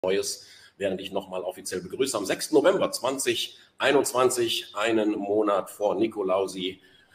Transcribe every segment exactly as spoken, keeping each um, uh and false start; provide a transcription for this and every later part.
Neues, während ich nochmal offiziell begrüße am sechsten November zweitausendeinundzwanzig, einen Monat vor Nikolausi,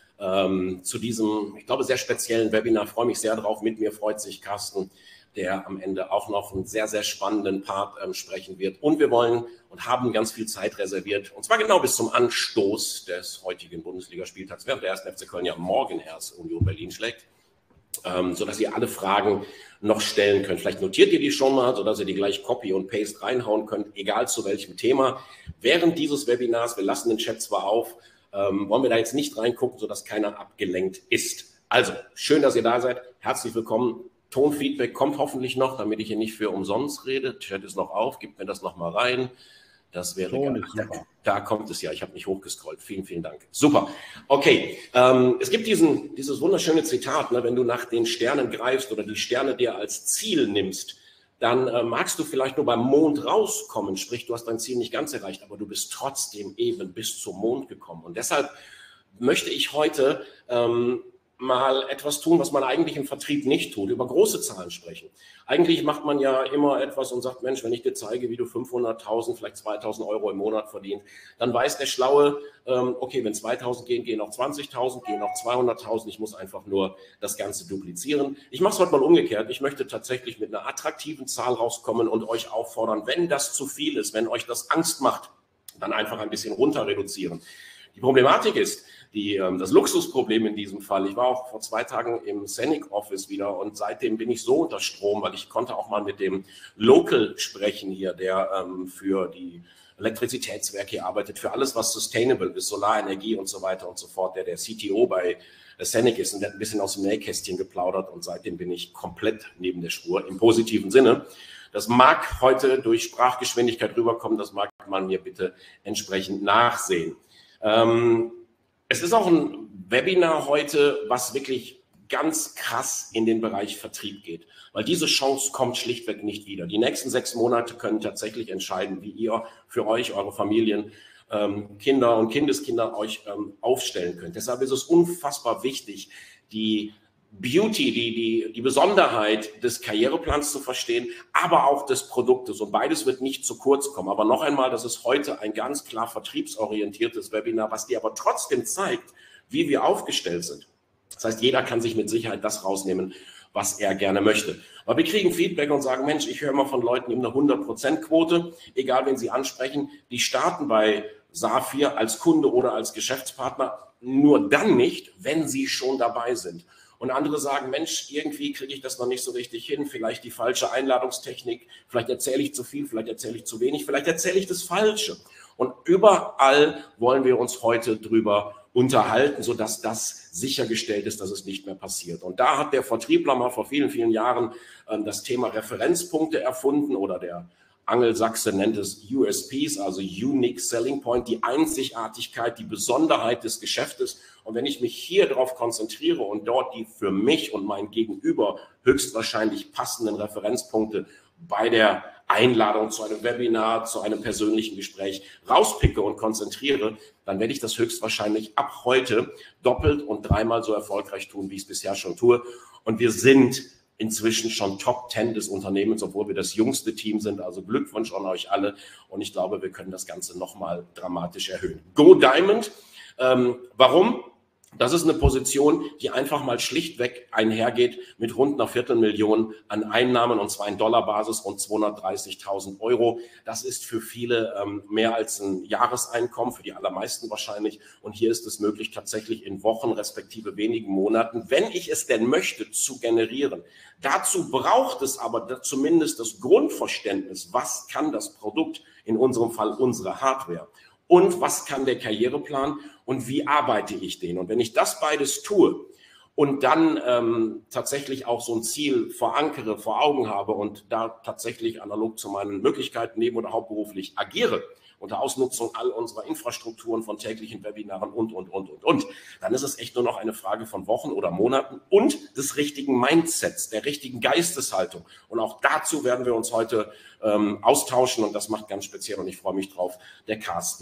ähm, zu diesem, ich glaube, sehr speziellen Webinar. Ich freue mich sehr drauf. Mit mir freut sich Carsten, der am Ende auch noch einen sehr, sehr spannenden Part ähm, sprechen wird. Und wir wollen und haben ganz viel Zeit reserviert, und zwar genau bis zum Anstoß des heutigen Bundesligaspieltags, während der erste F C Köln ja morgen erst Union Berlin schlägt. Ähm, sodass ihr alle Fragen noch stellen könnt. Vielleicht notiert ihr die schon mal, sodass ihr die gleich Copy und Paste reinhauen könnt, egal zu welchem Thema. Während dieses Webinars, wir lassen den Chat zwar auf, ähm, wollen wir da jetzt nicht reingucken, sodass keiner abgelenkt ist. Also, schön, dass ihr da seid. Herzlich willkommen. Tonfeedback kommt hoffentlich noch, damit ich hier nicht für umsonst rede. Chat ist noch auf, gebt mir das noch mal rein. Das wäre geil. Da, da kommt es ja. Ich habe nicht hochgescrollt. Vielen, vielen Dank. Super. Okay. Ähm, es gibt diesen, dieses wunderschöne Zitat, ne, wenn du nach den Sternen greifst oder die Sterne dir als Ziel nimmst, dann äh, magst du vielleicht nur beim Mond rauskommen. Sprich, du hast dein Ziel nicht ganz erreicht, aber du bist trotzdem eben bis zum Mond gekommen. Und deshalb möchte ich heute ähm, mal etwas tun, was man eigentlich im Vertrieb nicht tut, über große Zahlen sprechen. Eigentlich macht man ja immer etwas und sagt, Mensch, wenn ich dir zeige, wie du fünfhunderttausend, vielleicht zweitausend Euro im Monat verdienst, dann weiß der Schlaue, ähm, okay, wenn zweitausend gehen, gehen auch zwanzigtausend, gehen auch zweihunderttausend, ich muss einfach nur das Ganze duplizieren. Ich mache es heute mal umgekehrt. Ich möchte tatsächlich mit einer attraktiven Zahl rauskommen und euch auffordern, wenn das zu viel ist, wenn euch das Angst macht, dann einfach ein bisschen runter reduzieren. Die Problematik ist, die, das Luxusproblem in diesem Fall, ich war auch vor zwei Tagen im Scenic Office wieder und seitdem bin ich so unter Strom, weil ich konnte auch mal mit dem Local sprechen hier, der ähm, für die Elektrizitätswerke hier arbeitet, für alles, was sustainable ist, Solarenergie und so weiter und so fort, der der C T O bei Scenic ist und der hat ein bisschen aus dem Nähkästchen geplaudert und seitdem bin ich komplett neben der Spur, im positiven Sinne. Das mag heute durch Sprachgeschwindigkeit rüberkommen, das mag man mir bitte entsprechend nachsehen. Ähm, Es ist auch ein Webinar heute, was wirklich ganz krass in den Bereich Vertrieb geht, weil diese Chance kommt schlichtweg nicht wieder. Die nächsten sechs Monate können tatsächlich entscheiden, wie ihr für euch, eure Familien, ähm, Kinder und Kindeskinder euch ähm, aufstellen könnt. Deshalb ist es unfassbar wichtig, die Beauty, die, die, die Besonderheit des Karriereplans zu verstehen, aber auch des Produktes. Und beides wird nicht zu kurz kommen. Aber noch einmal, das ist heute ein ganz klar vertriebsorientiertes Webinar, was dir aber trotzdem zeigt, wie wir aufgestellt sind. Das heißt, jeder kann sich mit Sicherheit das rausnehmen, was er gerne möchte. Aber wir kriegen Feedback und sagen, Mensch, ich höre mal von Leuten, die haben eine hundert Prozent Quote, egal wen sie ansprechen, die starten bei Saphir als Kunde oder als Geschäftspartner nur dann nicht, wenn sie schon dabei sind. Und andere sagen, Mensch, irgendwie kriege ich das noch nicht so richtig hin, vielleicht die falsche Einladungstechnik, vielleicht erzähle ich zu viel, vielleicht erzähle ich zu wenig, vielleicht erzähle ich das Falsche. Und überall wollen wir uns heute drüber unterhalten, sodass das sichergestellt ist, dass es nicht mehr passiert. Und da hat der Vertriebler mal vor vielen, vielen Jahren äh, das Thema Referenzpunkte erfunden, oder der Angelsachse nennt es U S Ps, also Unique Selling Point, die Einzigartigkeit, die Besonderheit des Geschäftes. Und wenn ich mich hier darauf konzentriere und dort die für mich und mein Gegenüber höchstwahrscheinlich passenden Referenzpunkte bei der Einladung zu einem Webinar, zu einem persönlichen Gespräch rauspicke und konzentriere, dann werde ich das höchstwahrscheinlich ab heute doppelt und dreimal so erfolgreich tun, wie ich es bisher schon tue. Und wir sind inzwischen schon Top zehn des Unternehmens, obwohl wir das jüngste Team sind. Also Glückwunsch an euch alle. Und ich glaube, wir können das Ganze nochmal dramatisch erhöhen. Go Diamond. Ähm, warum? Das ist eine Position, die einfach mal schlichtweg einhergeht mit rund einer Viertelmillion an Einnahmen, und zwar in Dollarbasis rund zweihundertdreißigtausend Euro. Das ist für viele ähm, mehr als ein Jahreseinkommen, für die allermeisten wahrscheinlich. Und hier ist es möglich, tatsächlich in Wochen respektive wenigen Monaten, wenn ich es denn möchte, zu generieren. Dazu braucht es aber zumindest das Grundverständnis, was kann das Produkt, in unserem Fall unsere Hardware. Und was kann der Karriereplan und wie arbeite ich den? Und wenn ich das beides tue und dann ähm, tatsächlich auch so ein Ziel verankere, vor Augen habe und da tatsächlich analog zu meinen Möglichkeiten neben- oder hauptberuflich agiere, unter Ausnutzung all unserer Infrastrukturen von täglichen Webinaren und, und, und, und, und, dann ist es echt nur noch eine Frage von Wochen oder Monaten und des richtigen Mindsets, der richtigen Geisteshaltung. Und auch dazu werden wir uns heute ähm, austauschen, und das macht ganz speziell, und ich freue mich drauf, der Carsten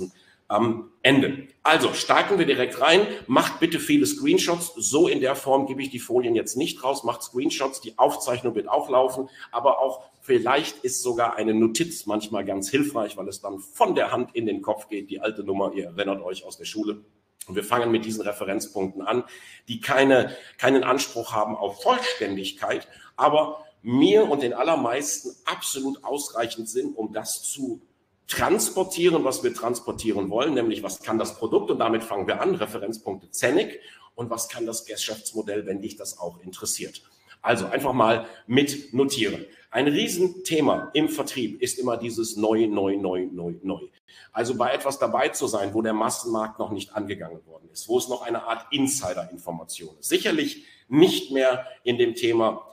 am Ende. Also starten wir direkt rein. Macht bitte viele Screenshots. So in der Form gebe ich die Folien jetzt nicht raus. Macht Screenshots. Die Aufzeichnung wird auch laufen. Aber auch vielleicht ist sogar eine Notiz manchmal ganz hilfreich, weil es dann von der Hand in den Kopf geht. Die alte Nummer, ihr erinnert euch aus der Schule. Und wir fangen mit diesen Referenzpunkten an, die keine, keinen Anspruch haben auf Vollständigkeit, aber mir und den allermeisten absolut ausreichend sind, um das zu transportieren, was wir transportieren wollen, nämlich was kann das Produkt, und damit fangen wir an, Referenzpunkte Zennig, und was kann das Geschäftsmodell, wenn dich das auch interessiert. Also einfach mal mit notieren. Ein Riesenthema im Vertrieb ist immer dieses Neu, Neu, Neu, Neu, Neu. Also bei etwas dabei zu sein, wo der Massenmarkt noch nicht angegangen worden ist, wo es noch eine Art Insider-Information ist. Sicherlich nicht mehr in dem Thema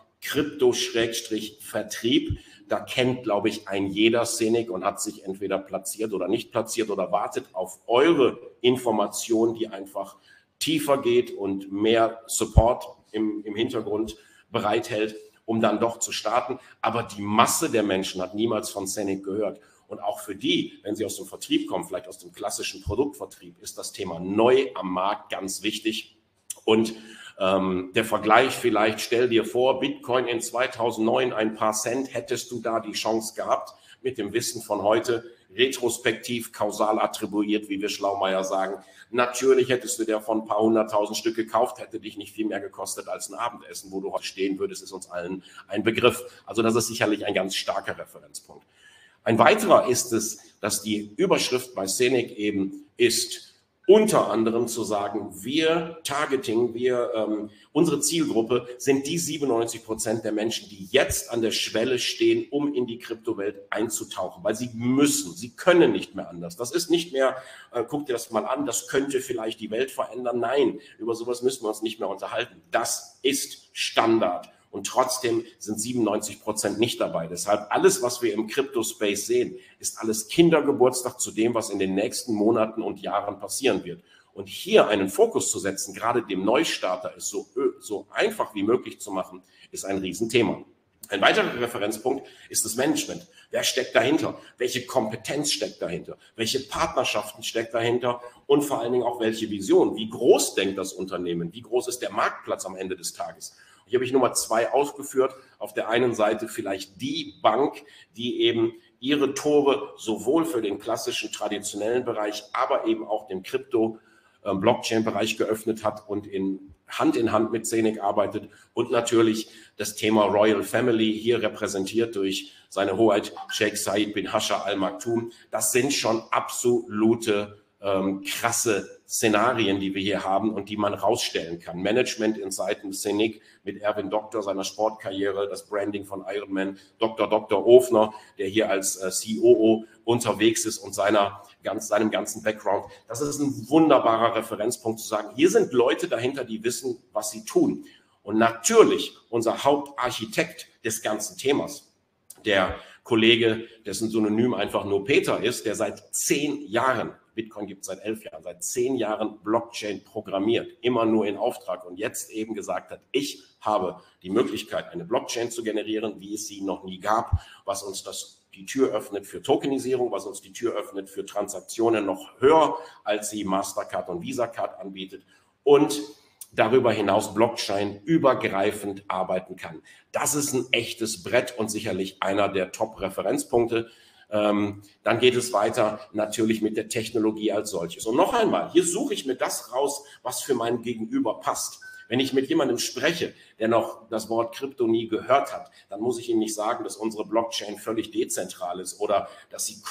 Krypto-Vertrieb. Da kennt, glaube ich, ein jeder Scenic und hat sich entweder platziert oder nicht platziert oder wartet auf eure Information, die einfach tiefer geht und mehr Support im, im Hintergrund bereithält, um dann doch zu starten. Aber die Masse der Menschen hat niemals von Scenic gehört. Und auch für die, wenn sie aus dem Vertrieb kommen, vielleicht aus dem klassischen Produktvertrieb, ist das Thema neu am Markt ganz wichtig. Und ähm, der Vergleich vielleicht, stell dir vor, Bitcoin in zweitausendneun ein paar Cent, hättest du da die Chance gehabt, mit dem Wissen von heute, retrospektiv, kausal attribuiert, wie wir Schlaumeier sagen. Natürlich hättest du der von ein paar hunderttausend Stück gekauft, hätte dich nicht viel mehr gekostet als ein Abendessen, wo du heute stehen würdest, ist uns allen ein Begriff. Also das ist sicherlich ein ganz starker Referenzpunkt. Ein weiterer ist es, dass die Überschrift bei Scenic eben ist, unter anderem zu sagen, wir Targeting, wir, ähm, unsere Zielgruppe sind die siebenundneunzig Prozent der Menschen, die jetzt an der Schwelle stehen, um in die Kryptowelt einzutauchen, weil sie müssen, sie können nicht mehr anders. Das ist nicht mehr, äh, guck dir das mal an, das könnte vielleicht die Welt verändern. Nein, über sowas müssen wir uns nicht mehr unterhalten. Das ist Standard. Und trotzdem sind siebenundneunzig Prozent nicht dabei. Deshalb alles, was wir im Crypto-Space sehen, ist alles Kindergeburtstag zu dem, was in den nächsten Monaten und Jahren passieren wird. Und hier einen Fokus zu setzen, gerade dem Neustarter, ist so, so einfach wie möglich zu machen, ist ein Riesenthema. Ein weiterer Referenzpunkt ist das Management. Wer steckt dahinter? Welche Kompetenz steckt dahinter? Welche Partnerschaften steckt dahinter? Und vor allen Dingen auch welche Vision? Wie groß denkt das Unternehmen? Wie groß ist der Marktplatz am Ende des Tages? Hier habe ich Nummer zwei aufgeführt. Auf der einen Seite vielleicht die Bank, die eben ihre Tore sowohl für den klassischen, traditionellen Bereich, aber eben auch den Krypto-Blockchain-Bereich geöffnet hat und in Hand in Hand mit Scenic arbeitet. Und natürlich das Thema Royal Family, hier repräsentiert durch seine Hoheit Sheikh Said bin Hasha Al Maktoum. Das sind schon absolute ähm, krasse Szenarien, die wir hier haben und die man rausstellen kann. Management in Seiten Scenic mit Erwin Doktor, seiner Sportkarriere, das Branding von Ironman, Doktor Doktor Ofner, der hier als äh, C O O unterwegs ist und seiner, ganz, seinem ganzen Background. Das ist ein wunderbarer Referenzpunkt zu sagen, hier sind Leute dahinter, die wissen, was sie tun. Und natürlich unser Hauptarchitekt des ganzen Themas, der Kollege, dessen Synonym einfach nur Peter ist, der seit zehn Jahren, Bitcoin gibt es seit elf Jahren, seit zehn Jahren Blockchain programmiert, immer nur in Auftrag und jetzt eben gesagt hat, ich habe die Möglichkeit, eine Blockchain zu generieren, wie es sie noch nie gab, was uns das die Tür öffnet für Tokenisierung, was uns die Tür öffnet für Transaktionen noch höher, als sie Mastercard und Visa Card anbietet und darüber hinaus Blockchain übergreifend arbeiten kann. Das ist ein echtes Brett und sicherlich einer der Top-Referenzpunkte. Ähm, dann geht es weiter natürlich mit der Technologie als solches. Und noch einmal, hier suche ich mir das raus, was für mein Gegenüber passt. Wenn ich mit jemandem spreche, der noch das Wort Krypto nie gehört hat, dann muss ich ihm nicht sagen, dass unsere Blockchain völlig dezentral ist oder dass sie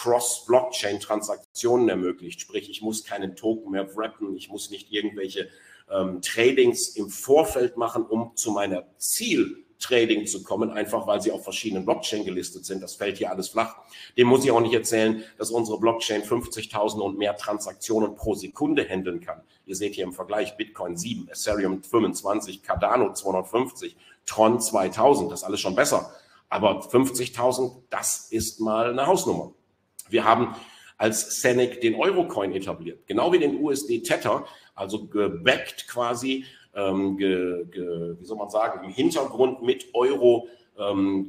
Cross-Blockchain-Transaktionen ermöglicht. Sprich, ich muss keinen Token mehr wrappen, ich muss nicht irgendwelche ähm, Tradings im Vorfeld machen, um zu meiner Ziel Trading zu kommen, einfach weil sie auf verschiedenen Blockchain gelistet sind. Das fällt hier alles flach. Dem muss ich auch nicht erzählen, dass unsere Blockchain fünfzigtausend und mehr Transaktionen pro Sekunde handeln kann. Ihr seht hier im Vergleich Bitcoin sieben, Ethereum fünfundzwanzig, Cardano zweihundertfünfzig, Tron zweitausend, das ist alles schon besser. Aber fünfzigtausend, das ist mal eine Hausnummer. Wir haben als Scenic den Eurocoin etabliert, genau wie den U S D Tether, also gebackt quasi, Ähm, ge, ge, wie soll man sagen, im Hintergrund mit Euro ähm, ge,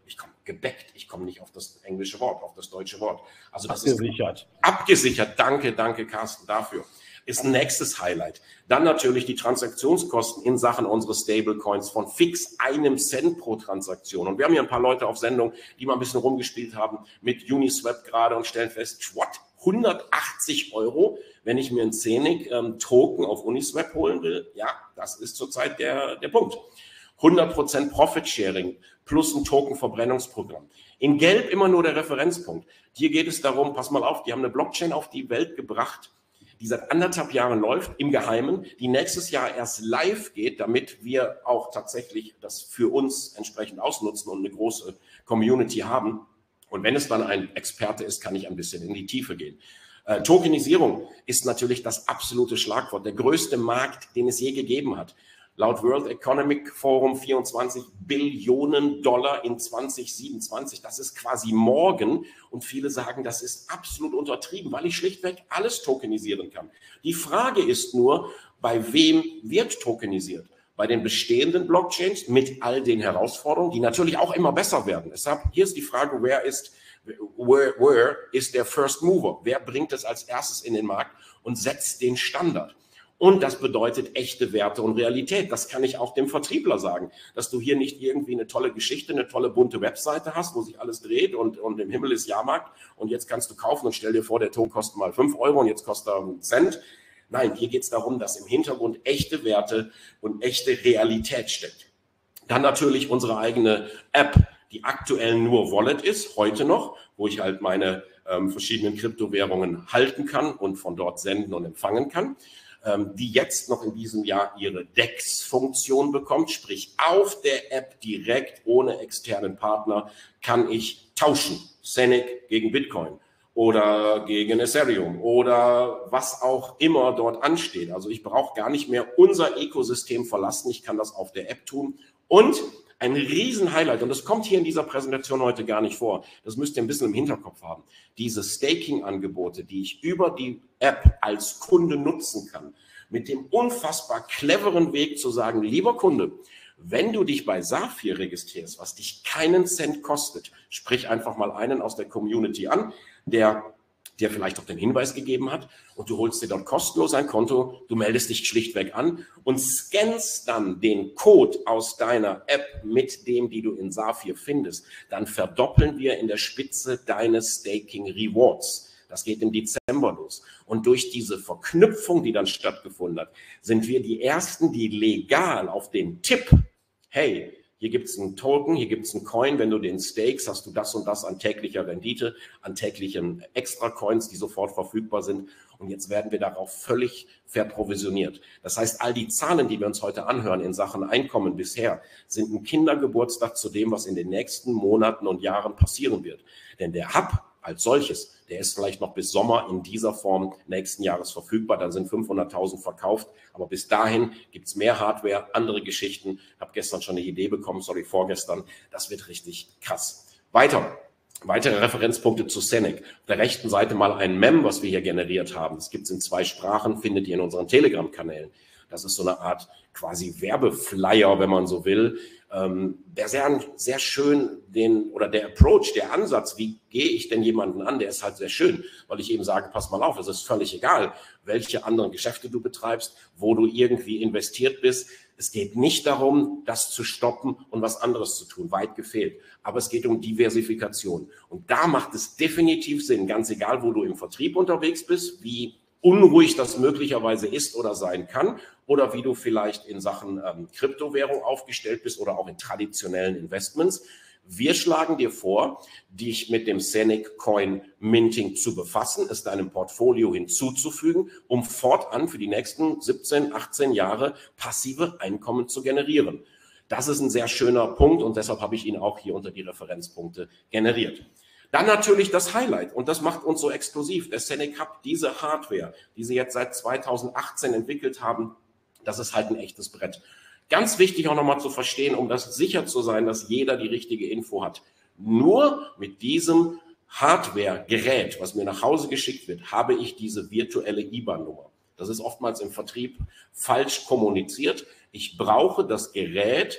ich komme gebackt, ich komme nicht auf das englische Wort, auf das deutsche Wort. Also das abgesichert. Ist abgesichert. Danke, danke Carsten dafür. Ist ein nächstes Highlight. Dann natürlich die Transaktionskosten in Sachen unseres Stablecoins von fix einem Cent pro Transaktion. Und wir haben hier ein paar Leute auf Sendung, die mal ein bisschen rumgespielt haben mit Uniswap gerade und stellen fest, what? hundertachtzig Euro, wenn ich mir einen Scenic ähm, Token auf Uniswap holen will. Ja, das ist zurzeit der, der Punkt. hundert Prozent Profit Sharing plus ein Token-Verbrennungsprogramm. In Gelb immer nur der Referenzpunkt. Hier geht es darum, pass mal auf, die haben eine Blockchain auf die Welt gebracht, die seit anderthalb Jahren läuft, im Geheimen, die nächstes Jahr erst live geht, damit wir auch tatsächlich das für uns entsprechend ausnutzen und eine große Community haben. Und wenn es dann ein Experte ist, kann ich ein bisschen in die Tiefe gehen. Äh, Tokenisierung ist natürlich das absolute Schlagwort, der größte Markt, den es je gegeben hat. Laut World Economic Forum vierundzwanzig Billionen Dollar in zwanzig siebenundzwanzig. Das ist quasi morgen. Und viele sagen, das ist absolut untertrieben, weil ich schlichtweg alles tokenisieren kann. Die Frage ist nur, bei wem wird tokenisiert? Bei den bestehenden Blockchains mit all den Herausforderungen, die natürlich auch immer besser werden. Deshalb, hier ist die Frage, wer ist, where, where ist der First Mover? Wer bringt es als erstes in den Markt und setzt den Standard? Und das bedeutet echte Werte und Realität. Das kann ich auch dem Vertriebler sagen, dass du hier nicht irgendwie eine tolle Geschichte, eine tolle bunte Webseite hast, wo sich alles dreht und, und im Himmel ist Jahrmarkt und jetzt kannst du kaufen und stell dir vor, der Ton kostet mal fünf Euro und jetzt kostet er einen Cent. Nein, hier geht es darum, dass im Hintergrund echte Werte und echte Realität steckt. Dann natürlich unsere eigene App, die aktuell nur Wallet ist, heute noch, wo ich halt meine ähm, verschiedenen Kryptowährungen halten kann und von dort senden und empfangen kann, ähm, die jetzt noch in diesem Jahr ihre D E X-Funktion bekommt, sprich auf der App direkt ohne externen Partner kann ich tauschen, Scenic gegen Bitcoin oder gegen Ethereum oder was auch immer dort ansteht. Also ich brauche gar nicht mehr unser Ökosystem verlassen, ich kann das auf der App tun. Und ein Riesen-Highlight, und das kommt hier in dieser Präsentation heute gar nicht vor, das müsst ihr ein bisschen im Hinterkopf haben, diese Staking-Angebote, die ich über die App als Kunde nutzen kann, mit dem unfassbar cleveren Weg zu sagen, lieber Kunde, wenn du dich bei Saphir registrierst, was dich keinen Cent kostet, sprich einfach mal einen aus der Community an, der dir vielleicht auch den Hinweis gegeben hat und du holst dir dort kostenlos ein Konto, du meldest dich schlichtweg an und scannst dann den Code aus deiner App mit dem, die du in Saphir findest, dann verdoppeln wir in der Spitze deine Staking Rewards. Das geht im Dezember los. Und durch diese Verknüpfung, die dann stattgefunden hat, sind wir die Ersten, die legal auf den Tipp, hey, hier gibt es einen Token, hier gibt es einen Coin, wenn du den stakes, hast du das und das an täglicher Rendite, an täglichen Extra-Coins, die sofort verfügbar sind. Und jetzt werden wir darauf völlig verprovisioniert. Das heißt, all die Zahlen, die wir uns heute anhören in Sachen Einkommen bisher, sind ein Kindergeburtstag zu dem, was in den nächsten Monaten und Jahren passieren wird. Denn der Hub als solches, der ist vielleicht noch bis Sommer in dieser Form nächsten Jahres verfügbar. Dann sind fünfhunderttausend verkauft. Aber bis dahin gibt es mehr Hardware, andere Geschichten. Ich habe gestern schon eine Idee bekommen, sorry, vorgestern. Das wird richtig krass. Weiter. Weitere Referenzpunkte zu Scenic. Auf der rechten Seite mal ein Mem, was wir hier generiert haben. Das gibt es in zwei Sprachen, findet ihr in unseren Telegram-Kanälen. Das ist so eine Art quasi Werbeflyer, wenn man so will, ähm, der sehr, sehr schön den, oder der Approach, der Ansatz, wie gehe ich denn jemanden an, der ist halt sehr schön, weil ich eben sage, pass mal auf, es ist völlig egal, welche anderen Geschäfte du betreibst, wo du irgendwie investiert bist. Es geht nicht darum, das zu stoppen und was anderes zu tun, weit gefehlt. Aber es geht um Diversifikation. Und da macht es definitiv Sinn, ganz egal, wo du im Vertrieb unterwegs bist, wie unruhig das möglicherweise ist oder sein kann oder wie du vielleicht in Sachen ähm, Kryptowährung aufgestellt bist oder auch in traditionellen Investments. Wir schlagen dir vor, dich mit dem Scenic Coin Minting zu befassen, es deinem Portfolio hinzuzufügen, um fortan für die nächsten siebzehn, achtzehn Jahre passive Einkommen zu generieren. Das ist ein sehr schöner Punkt und deshalb habe ich ihn auch hier unter die Referenzpunkte generiert. Dann natürlich das Highlight und das macht uns so exklusiv. Der Scenic Hub, diese Hardware, die sie jetzt seit zweitausendachtzehn entwickelt haben, das ist halt ein echtes Brett. Ganz wichtig auch nochmal zu verstehen, um das sicher zu sein, dass jeder die richtige Info hat. Nur mit diesem Hardware-Gerät, was mir nach Hause geschickt wird, habe ich diese virtuelle I B A N-Nummer. Das ist oftmals im Vertrieb falsch kommuniziert. Ich brauche das Gerät,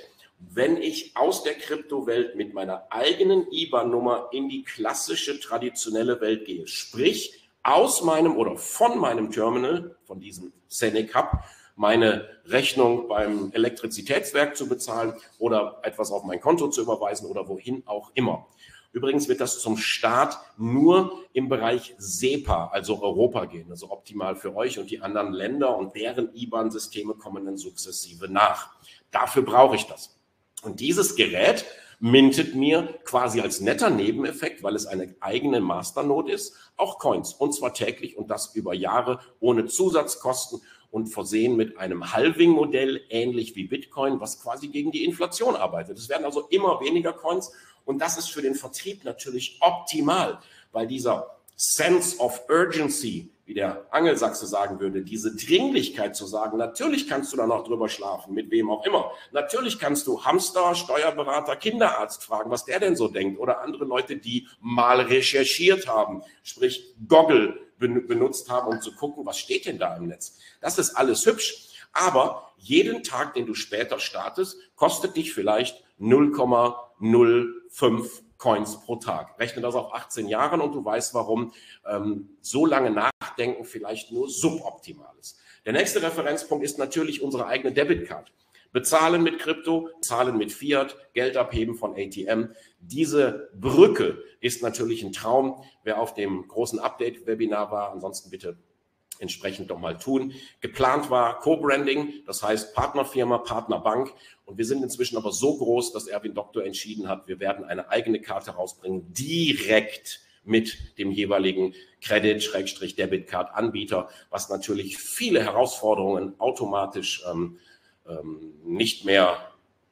wenn ich aus der Kryptowelt mit meiner eigenen I B A N-Nummer in die klassische, traditionelle Welt gehe. Sprich, aus meinem oder von meinem Terminal, von diesem Scenic Hub, meine Rechnung beim Elektrizitätswerk zu bezahlen oder etwas auf mein Konto zu überweisen oder wohin auch immer. Übrigens wird das zum Start nur im Bereich SEPA, also Europa, gehen, also optimal für euch, und die anderen Länder und deren I B A N-Systeme kommen dann sukzessive nach. Dafür brauche ich das. Und dieses Gerät mintet mir quasi als netter Nebeneffekt, weil es eine eigene Masternode ist, auch Coins, und zwar täglich, und das über Jahre ohne Zusatzkosten und versehen mit einem Halving-Modell, ähnlich wie Bitcoin, was quasi gegen die Inflation arbeitet. Es werden also immer weniger Coins, und das ist für den Vertrieb natürlich optimal, weil dieser Sense of Urgency, wie der Angelsachse sagen würde, diese Dringlichkeit zu sagen, natürlich kannst du da noch drüber schlafen, mit wem auch immer. Natürlich kannst du Hamster, Steuerberater, Kinderarzt fragen, was der denn so denkt, oder andere Leute, die mal recherchiert haben, sprich Goggle benutzt haben, um zu gucken, was steht denn da im Netz. Das ist alles hübsch, aber jeden Tag, den du später startest, kostet dich vielleicht null Komma null fünf Coins pro Tag. Rechne das auf achtzehn Jahren und du weißt, warum ähm, so lange Nachdenken vielleicht nur suboptimal ist. Der nächste Referenzpunkt ist natürlich unsere eigene Debitcard. Bezahlen mit Krypto, zahlen mit Fiat, Geld abheben von A T M. Diese Brücke ist natürlich ein Traum. Wer auf dem großen Update-Webinar war, ansonsten bitte entsprechend doch mal tun. Geplant war Co-Branding, das heißt Partnerfirma, Partnerbank. Und wir sind inzwischen aber so groß, dass Erwin Doktor entschieden hat, wir werden eine eigene Karte rausbringen, direkt mit dem jeweiligen Credit-Debit-Card-Anbieter, was natürlich viele Herausforderungen automatisch ähm, ähm, nicht mehr,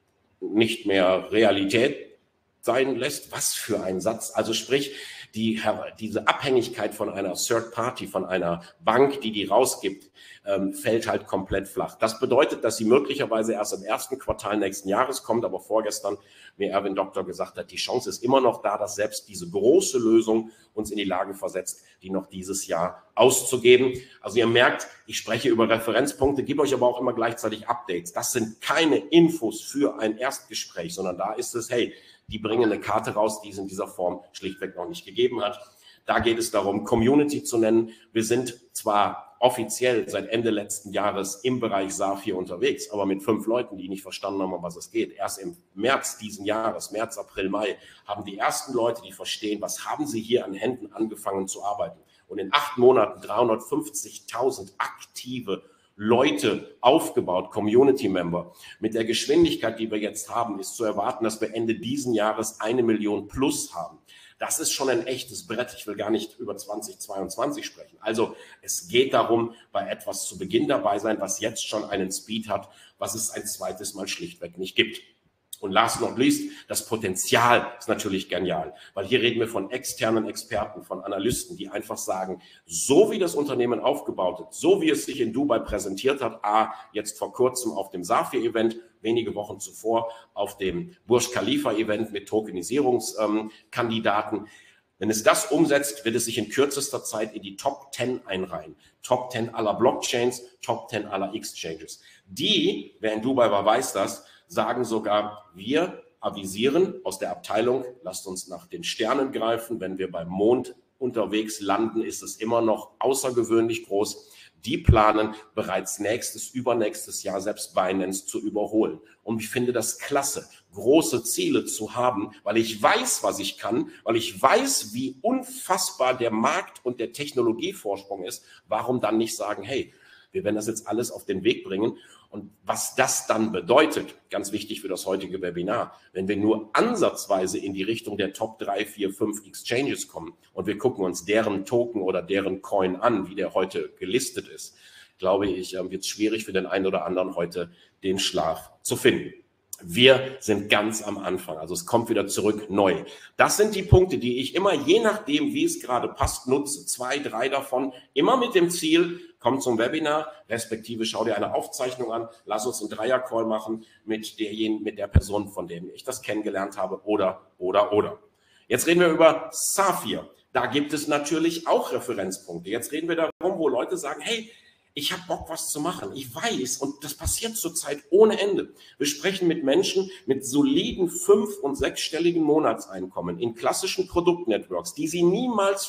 nicht mehr Realität sein lässt. Was für ein Satz. Also sprich, die, diese Abhängigkeit von einer Third Party, von einer Bank, die die rausgibt, ähm, fällt halt komplett flach. Das bedeutet, dass sie möglicherweise erst im ersten Quartal nächsten Jahres kommt, aber vorgestern mir Erwin Doktor gesagt hat, die Chance ist immer noch da, dass selbst diese große Lösung uns in die Lage versetzt, die noch dieses Jahr auszugeben. Also ihr merkt, ich spreche über Referenzpunkte, gebe euch aber auch immer gleichzeitig Updates. Das sind keine Infos für ein Erstgespräch, sondern da ist es, hey, die bringen eine Karte raus, die es in dieser Form schlichtweg noch nicht gegeben hat. Da geht es darum, Community zu nennen. Wir sind zwar offiziell seit Ende letzten Jahres im Bereich Saphir unterwegs, aber mit fünf Leuten, die nicht verstanden haben, um was es geht. Erst im März diesen Jahres, März, April, Mai, haben die ersten Leute, die verstehen, was haben sie hier an Händen angefangen zu arbeiten. Und in acht Monaten dreihundertfünfzigtausend aktive Leute aufgebaut, Community-Member. Mit der Geschwindigkeit, die wir jetzt haben, ist zu erwarten, dass wir Ende diesen Jahres eine Million plus haben. Das ist schon ein echtes Brett. Ich will gar nicht über zwanzig zweiundzwanzig sprechen. Also es geht darum, bei etwas zu Beginn dabei sein, was jetzt schon einen Speed hat, was es ein zweites Mal schlichtweg nicht gibt. Und last not least, das Potenzial ist natürlich genial, weil hier reden wir von externen Experten, von Analysten, die einfach sagen, so wie das Unternehmen aufgebaut ist, so wie es sich in Dubai präsentiert hat, a, jetzt vor kurzem auf dem Saphir-Event, wenige Wochen zuvor auf dem Burj Khalifa-Event mit Tokenisierungskandidaten. Wenn es das umsetzt, wird es sich in kürzester Zeit in die Top zehn einreihen. Top zehn aller Blockchains, Top zehn aller Exchanges. Die, wer in Dubai war, weiß das, sagen sogar, wir avisieren aus der Abteilung, lasst uns nach den Sternen greifen, wenn wir beim Mond unterwegs landen, ist es immer noch außergewöhnlich groß. Die planen bereits nächstes, übernächstes Jahr selbst Binance zu überholen. Und ich finde das klasse, große Ziele zu haben, weil ich weiß, was ich kann, weil ich weiß, wie unfassbar der Markt und der Technologievorsprung ist. Warum dann nicht sagen, hey, wir werden das jetzt alles auf den Weg bringen? Und was das dann bedeutet, ganz wichtig für das heutige Webinar, wenn wir nur ansatzweise in die Richtung der Top drei, vier, fünf Exchanges kommen und wir gucken uns deren Token oder deren Coin an, wie der heute gelistet ist, glaube ich, wird es schwierig für den einen oder anderen heute den Schlaf zu finden. Wir sind ganz am Anfang, also es kommt wieder zurück neu. Das sind die Punkte, die ich immer, je nachdem, wie es gerade passt, nutze. Zwei, drei davon, immer mit dem Ziel, komm zum Webinar, respektive schau dir eine Aufzeichnung an, lass uns einen Dreier-Call machen mit derjenigen, mit der Person, von der ich das kennengelernt habe, oder, oder, oder. Jetzt reden wir über Saphir. Da gibt es natürlich auch Referenzpunkte. Jetzt reden wir darum, wo Leute sagen, hey, ich habe Bock, was zu machen. Ich weiß, und das passiert zurzeit ohne Ende. Wir sprechen mit Menschen mit soliden fünf- und sechsstelligen Monatseinkommen in klassischen Produktnetworks, die sie niemals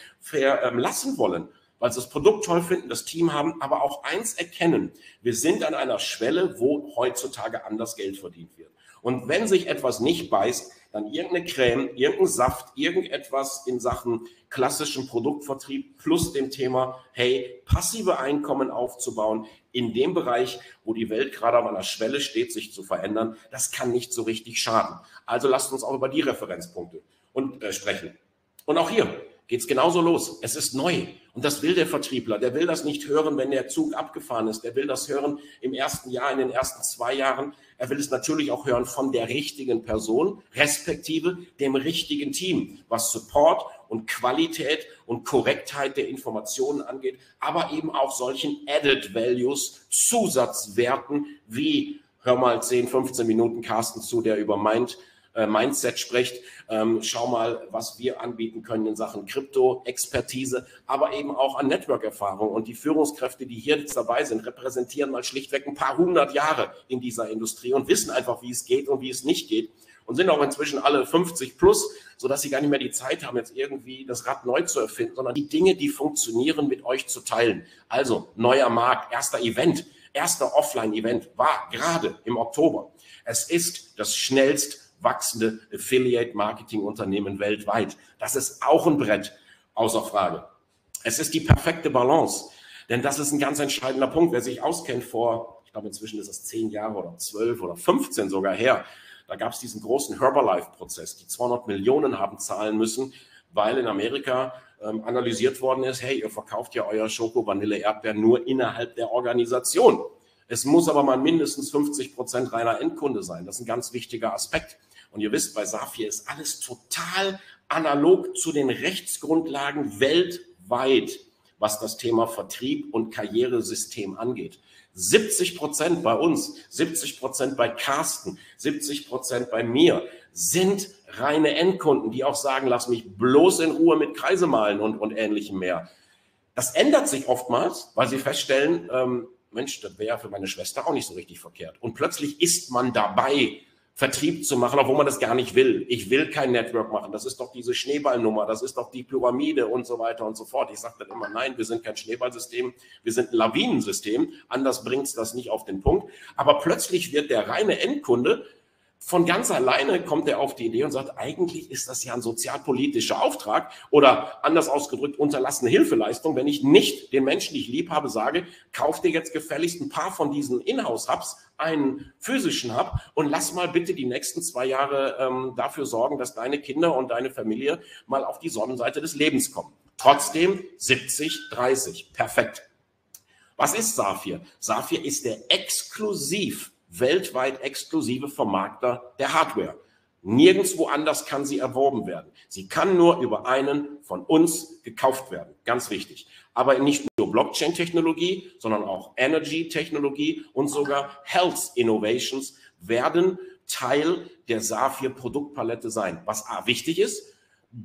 verlassen wollen, weil sie das Produkt toll finden, das Team haben, aber auch eins erkennen: Wir sind an einer Schwelle, wo heutzutage anders Geld verdient wird. Und wenn sich etwas nicht beißt, dann irgendeine Creme, irgendein Saft, irgendetwas in Sachen klassischen Produktvertrieb plus dem Thema, hey, passive Einkommen aufzubauen in dem Bereich, wo die Welt gerade an einer Schwelle steht, sich zu verändern, das kann nicht so richtig schaden. Also lasst uns auch über die Referenzpunkte und, äh, sprechen. Und auch hier geht es genauso los. Es ist neu. Und das will der Vertriebler. Der will das nicht hören, wenn der Zug abgefahren ist. Der will das hören im ersten Jahr, in den ersten zwei Jahren. Er will es natürlich auch hören von der richtigen Person, respektive dem richtigen Team, was Support und Qualität und Korrektheit der Informationen angeht, aber eben auch solchen Added Values, Zusatzwerten wie, hör mal zehn, fünfzehn Minuten Carsten zu, der über Mind Mindset spricht. Ähm, schau mal, was wir anbieten können in Sachen Krypto-Expertise, aber eben auch an Network-Erfahrung. Und die Führungskräfte, die hier jetzt dabei sind, repräsentieren mal schlichtweg ein paar hundert Jahre in dieser Industrie und wissen einfach, wie es geht und wie es nicht geht. Und sind auch inzwischen alle fünfzig plus, sodass sie gar nicht mehr die Zeit haben, jetzt irgendwie das Rad neu zu erfinden, sondern die Dinge, die funktionieren, mit euch zu teilen. Also neuer Markt, erster Event, erster Offline-Event war gerade im Oktober. Es ist das schnellst wachsende Affiliate-Marketing-Unternehmen weltweit. Das ist auch ein Brett, außer Frage. Es ist die perfekte Balance, denn das ist ein ganz entscheidender Punkt. Wer sich auskennt, vor, ich glaube inzwischen ist es zehn Jahre oder zwölf oder fünfzehn sogar her, da gab es diesen großen Herbalife-Prozess, die zweihundert Millionen haben zahlen müssen, weil in Amerika ähm, analysiert worden ist, hey, ihr verkauft ja euer Schoko, Vanille, Erdbeeren nur innerhalb der Organisation. Es muss aber mal mindestens fünfzig Prozent reiner Endkunde sein. Das ist ein ganz wichtiger Aspekt. Und ihr wisst, bei Saphir ist alles total analog zu den Rechtsgrundlagen weltweit, was das Thema Vertrieb und Karrieresystem angeht. siebzig Prozent bei uns, siebzig Prozent bei Carsten, siebzig Prozent bei mir sind reine Endkunden, die auch sagen, lass mich bloß in Ruhe mit Kreise malen und, und Ähnlichem mehr. Das ändert sich oftmals, weil sie feststellen, ähm, Mensch, das wäre ja für meine Schwester auch nicht so richtig verkehrt. Und plötzlich ist man dabei, Vertrieb zu machen, obwohl man das gar nicht will. Ich will kein Network machen. Das ist doch diese Schneeballnummer, das ist doch die Pyramide und so weiter und so fort. Ich sage dann immer, nein, wir sind kein Schneeballsystem, wir sind ein Lawinensystem. Anders bringt es das nicht auf den Punkt. Aber plötzlich wird der reine Endkunde, von ganz alleine kommt er auf die Idee und sagt, eigentlich ist das ja ein sozialpolitischer Auftrag oder anders ausgedrückt unterlassene Hilfeleistung, wenn ich nicht den Menschen, die ich lieb habe, sage, kauf dir jetzt gefälligst ein paar von diesen Inhouse-Hubs, einen physischen Hub und lass mal bitte die nächsten zwei Jahre ähm, dafür sorgen, dass deine Kinder und deine Familie mal auf die Sonnenseite des Lebens kommen. Trotzdem siebzig dreißig. Perfekt. Was ist Saphir? Saphir ist der exklusiv weltweit exklusive Vermarkter der Hardware. Nirgendwo anders kann sie erworben werden. Sie kann nur über einen von uns gekauft werden. Ganz wichtig. Aber nicht nur Blockchain-Technologie, sondern auch Energy-Technologie und sogar Health Innovations werden Teil der Saphir-Produktpalette sein. Was A, wichtig ist,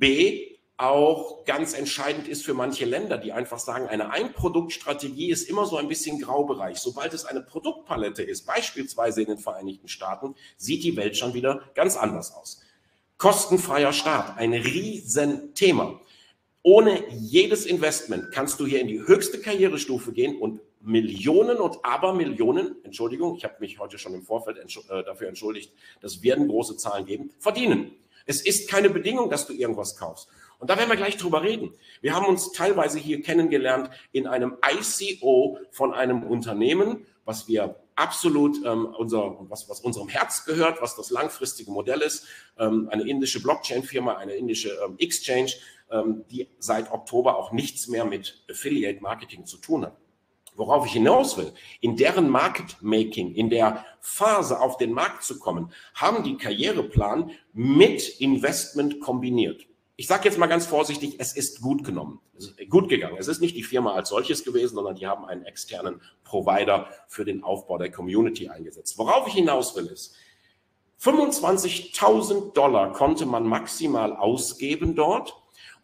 B, auch ganz entscheidend ist für manche Länder, die einfach sagen, eine Ein-Produkt-Strategie ist immer so ein bisschen Graubereich. Sobald es eine Produktpalette ist, beispielsweise in den Vereinigten Staaten, sieht die Welt schon wieder ganz anders aus. Kostenfreier Start, ein Riesenthema. Ohne jedes Investment kannst du hier in die höchste Karrierestufe gehen und Millionen und Abermillionen, Entschuldigung, ich habe mich heute schon im Vorfeld dafür entschuldigt, das werden große Zahlen geben, verdienen. Es ist keine Bedingung, dass du irgendwas kaufst. Und da werden wir gleich drüber reden. Wir haben uns teilweise hier kennengelernt in einem I C O von einem Unternehmen, was wir absolut, ähm, unser, was, was unserem Herz gehört, was das langfristige Modell ist, ähm, eine indische Blockchain-Firma, eine indische ähm, Exchange, ähm, die seit Oktober auch nichts mehr mit Affiliate-Marketing zu tun hat. Worauf ich hinaus will, in deren Market-Making, in der Phase auf den Markt zu kommen, haben die Karriereplan mit Investment kombiniert. Ich sage jetzt mal ganz vorsichtig, es ist gut genommen, es ist gut gegangen. Es ist nicht die Firma als solches gewesen, sondern die haben einen externen Provider für den Aufbau der Community eingesetzt. Worauf ich hinaus will ist, fünfundzwanzigtausend Dollar konnte man maximal ausgeben dort.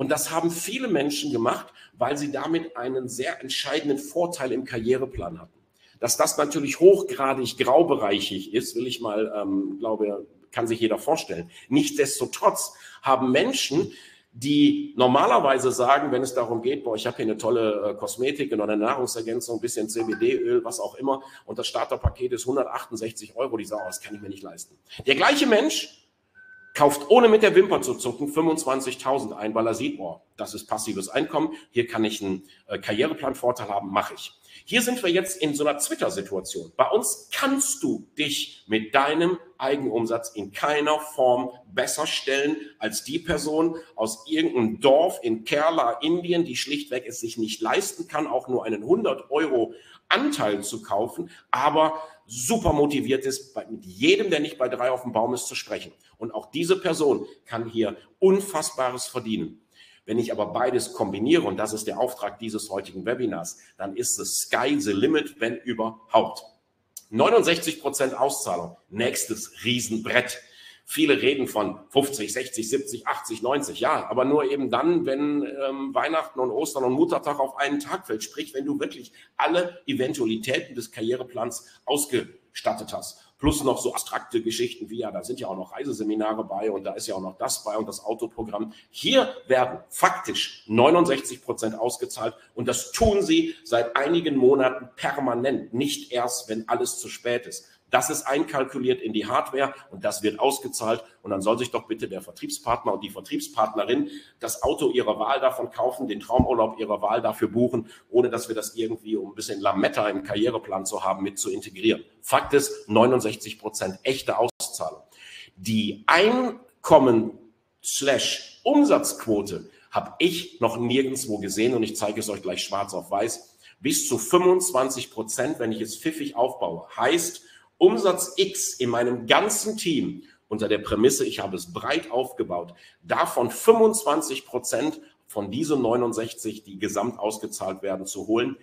Und das haben viele Menschen gemacht, weil sie damit einen sehr entscheidenden Vorteil im Karriereplan hatten. Dass das natürlich hochgradig graubereichig ist, will ich mal, ähm, glaube, kann sich jeder vorstellen. Nichtsdestotrotz haben Menschen, die normalerweise sagen, wenn es darum geht, boah, ich habe hier eine tolle äh, Kosmetik oder eine Nahrungsergänzung, ein bisschen C B D-Öl, was auch immer, und das Starterpaket ist hundertachtundsechzig Euro, die sagen, oh, das kann ich mir nicht leisten. Der gleiche Mensch kauft ohne mit der Wimper zu zucken fünfundzwanzigtausend ein, weil er sieht, oh, das ist passives Einkommen, hier kann ich einen äh, Karriereplanvorteil haben, mache ich. Hier sind wir jetzt in so einer Twitter-Situation. Bei uns kannst du dich mit deinem Eigenumsatz in keiner Form besser stellen als die Person aus irgendeinem Dorf in Kerala, Indien, die schlichtweg es sich nicht leisten kann, auch nur einen hundert Euro Anteil zu kaufen, aber super motiviert ist, mit jedem, der nicht bei drei auf dem Baum ist, zu sprechen. Und auch diese Person kann hier Unfassbares verdienen. Wenn ich aber beides kombiniere, und das ist der Auftrag dieses heutigen Webinars, dann ist es Sky the Limit, wenn überhaupt. neunundsechzig Prozent Auszahlung, nächstes Riesenbrett. Viele reden von fünfzig, sechzig, siebzig, achtzig, neunzig, ja, aber nur eben dann, wenn ähm, Weihnachten und Ostern und Muttertag auf einen Tag fällt, sprich, wenn du wirklich alle Eventualitäten des Karriereplans ausgestattet hast. Plus noch so abstrakte Geschichten wie, ja, da sind ja auch noch Reiseseminare bei und da ist ja auch noch das bei und das Autoprogramm. Hier werden faktisch neunundsechzig Prozent ausgezahlt und das tun sie seit einigen Monaten permanent, nicht erst, wenn alles zu spät ist. Das ist einkalkuliert in die Hardware und das wird ausgezahlt. Und dann soll sich doch bitte der Vertriebspartner und die Vertriebspartnerin das Auto ihrer Wahl davon kaufen, den Traumurlaub ihrer Wahl dafür buchen, ohne dass wir das irgendwie, um ein bisschen Lametta im Karriereplan zu haben, mit zu integrieren. Fakt ist, neunundsechzig Prozent echte Auszahlung. Die Einkommen-Umsatzquote habe ich noch nirgendwo gesehen und ich zeige es euch gleich schwarz auf weiß. Bis zu fünfundzwanzig Prozent, wenn ich es pfiffig aufbaue, heißt, Umsatz X in meinem ganzen Team unter der Prämisse, ich habe es breit aufgebaut, davon fünfundzwanzig Prozent von diesen neunundsechzig, die gesamt ausgezahlt werden, zu holen,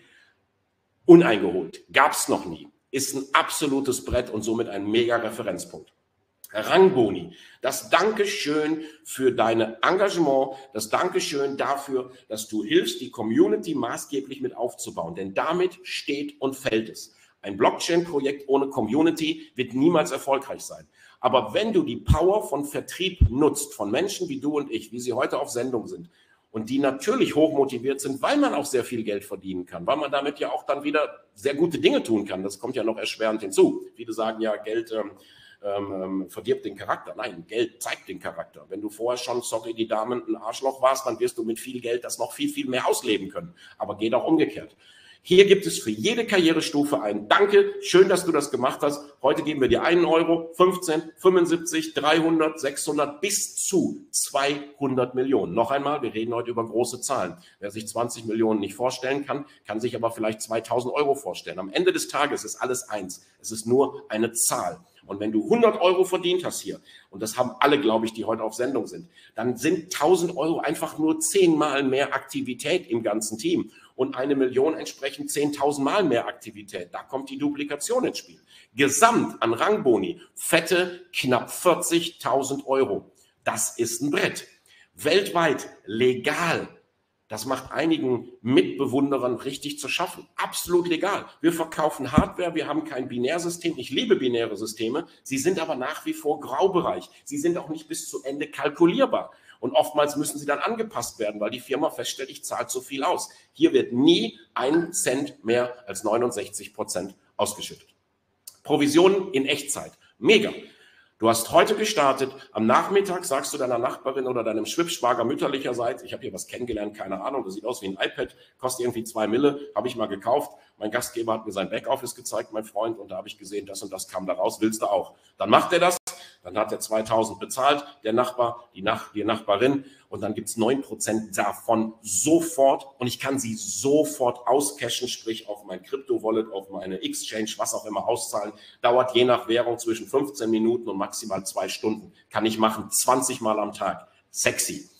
uneingeholt. Gab es noch nie. Ist ein absolutes Brett und somit ein mega Referenzpunkt. Rangboni, das Dankeschön für dein Engagement, das Dankeschön dafür, dass du hilfst, die Community maßgeblich mit aufzubauen, denn damit steht und fällt es. Ein Blockchain-Projekt ohne Community wird niemals erfolgreich sein. Aber wenn du die Power von Vertrieb nutzt, von Menschen wie du und ich, wie sie heute auf Sendung sind, und die natürlich hochmotiviert sind, weil man auch sehr viel Geld verdienen kann, weil man damit ja auch dann wieder sehr gute Dinge tun kann. Das kommt ja noch erschwerend hinzu. Viele sagen ja, Geld ähm, ähm, verdirbt den Charakter. Nein, Geld zeigt den Charakter. Wenn du vorher schon, sorry, die Damen, ein Arschloch warst, dann wirst du mit viel Geld das noch viel, viel mehr ausleben können. Aber geht auch umgekehrt. Hier gibt es für jede Karrierestufe ein Danke, schön, dass du das gemacht hast. Heute geben wir dir einen Euro, fünfzehn, fünfundsiebzig, dreihundert, sechshundert bis zu zweihundert Millionen. Noch einmal, wir reden heute über große Zahlen. Wer sich zwanzig Millionen nicht vorstellen kann, kann sich aber vielleicht zweitausend Euro vorstellen. Am Ende des Tages ist alles eins. Es ist nur eine Zahl. Und wenn du hundert Euro verdient hast hier, und das haben alle, glaube ich, die heute auf Sendung sind, dann sind tausend Euro einfach nur zehnmal mehr Aktivität im ganzen Team. Und eine Million entsprechend zehntausend Mal mehr Aktivität. Da kommt die Duplikation ins Spiel. Gesamt an Rangboni, fette knapp vierzigtausend Euro. Das ist ein Brett. Weltweit, legal. Das macht einigen Mitbewunderern richtig zu schaffen. Absolut legal. Wir verkaufen Hardware, wir haben kein Binärsystem. Ich liebe binäre Systeme. Sie sind aber nach wie vor Graubereich. Sie sind auch nicht bis zu Ende kalkulierbar. Und oftmals müssen sie dann angepasst werden, weil die Firma feststellt, ich zahle zu viel aus. Hier wird nie ein Cent mehr als neunundsechzig Prozent ausgeschüttet. Provisionen in Echtzeit. Mega. Du hast heute gestartet, am Nachmittag sagst du deiner Nachbarin oder deinem Schwibschwager mütterlicherseits, ich habe hier was kennengelernt, keine Ahnung, das sieht aus wie ein iPad, kostet irgendwie zwei Mille, habe ich mal gekauft. Mein Gastgeber hat mir sein Backoffice gezeigt, mein Freund, und da habe ich gesehen, das und das kam da raus, willst du auch? Dann macht er das, dann hat er zweitausend bezahlt, der Nachbar, die, Nach die Nachbarin, und dann gibt es neun Prozent davon sofort und ich kann sie sofort auscashen, sprich auf mein Krypto-Wallet, auf meine Exchange, was auch immer auszahlen. Dauert je nach Währung zwischen fünfzehn Minuten und maximal zwei Stunden. Kann ich machen, zwanzig Mal am Tag. Sexy.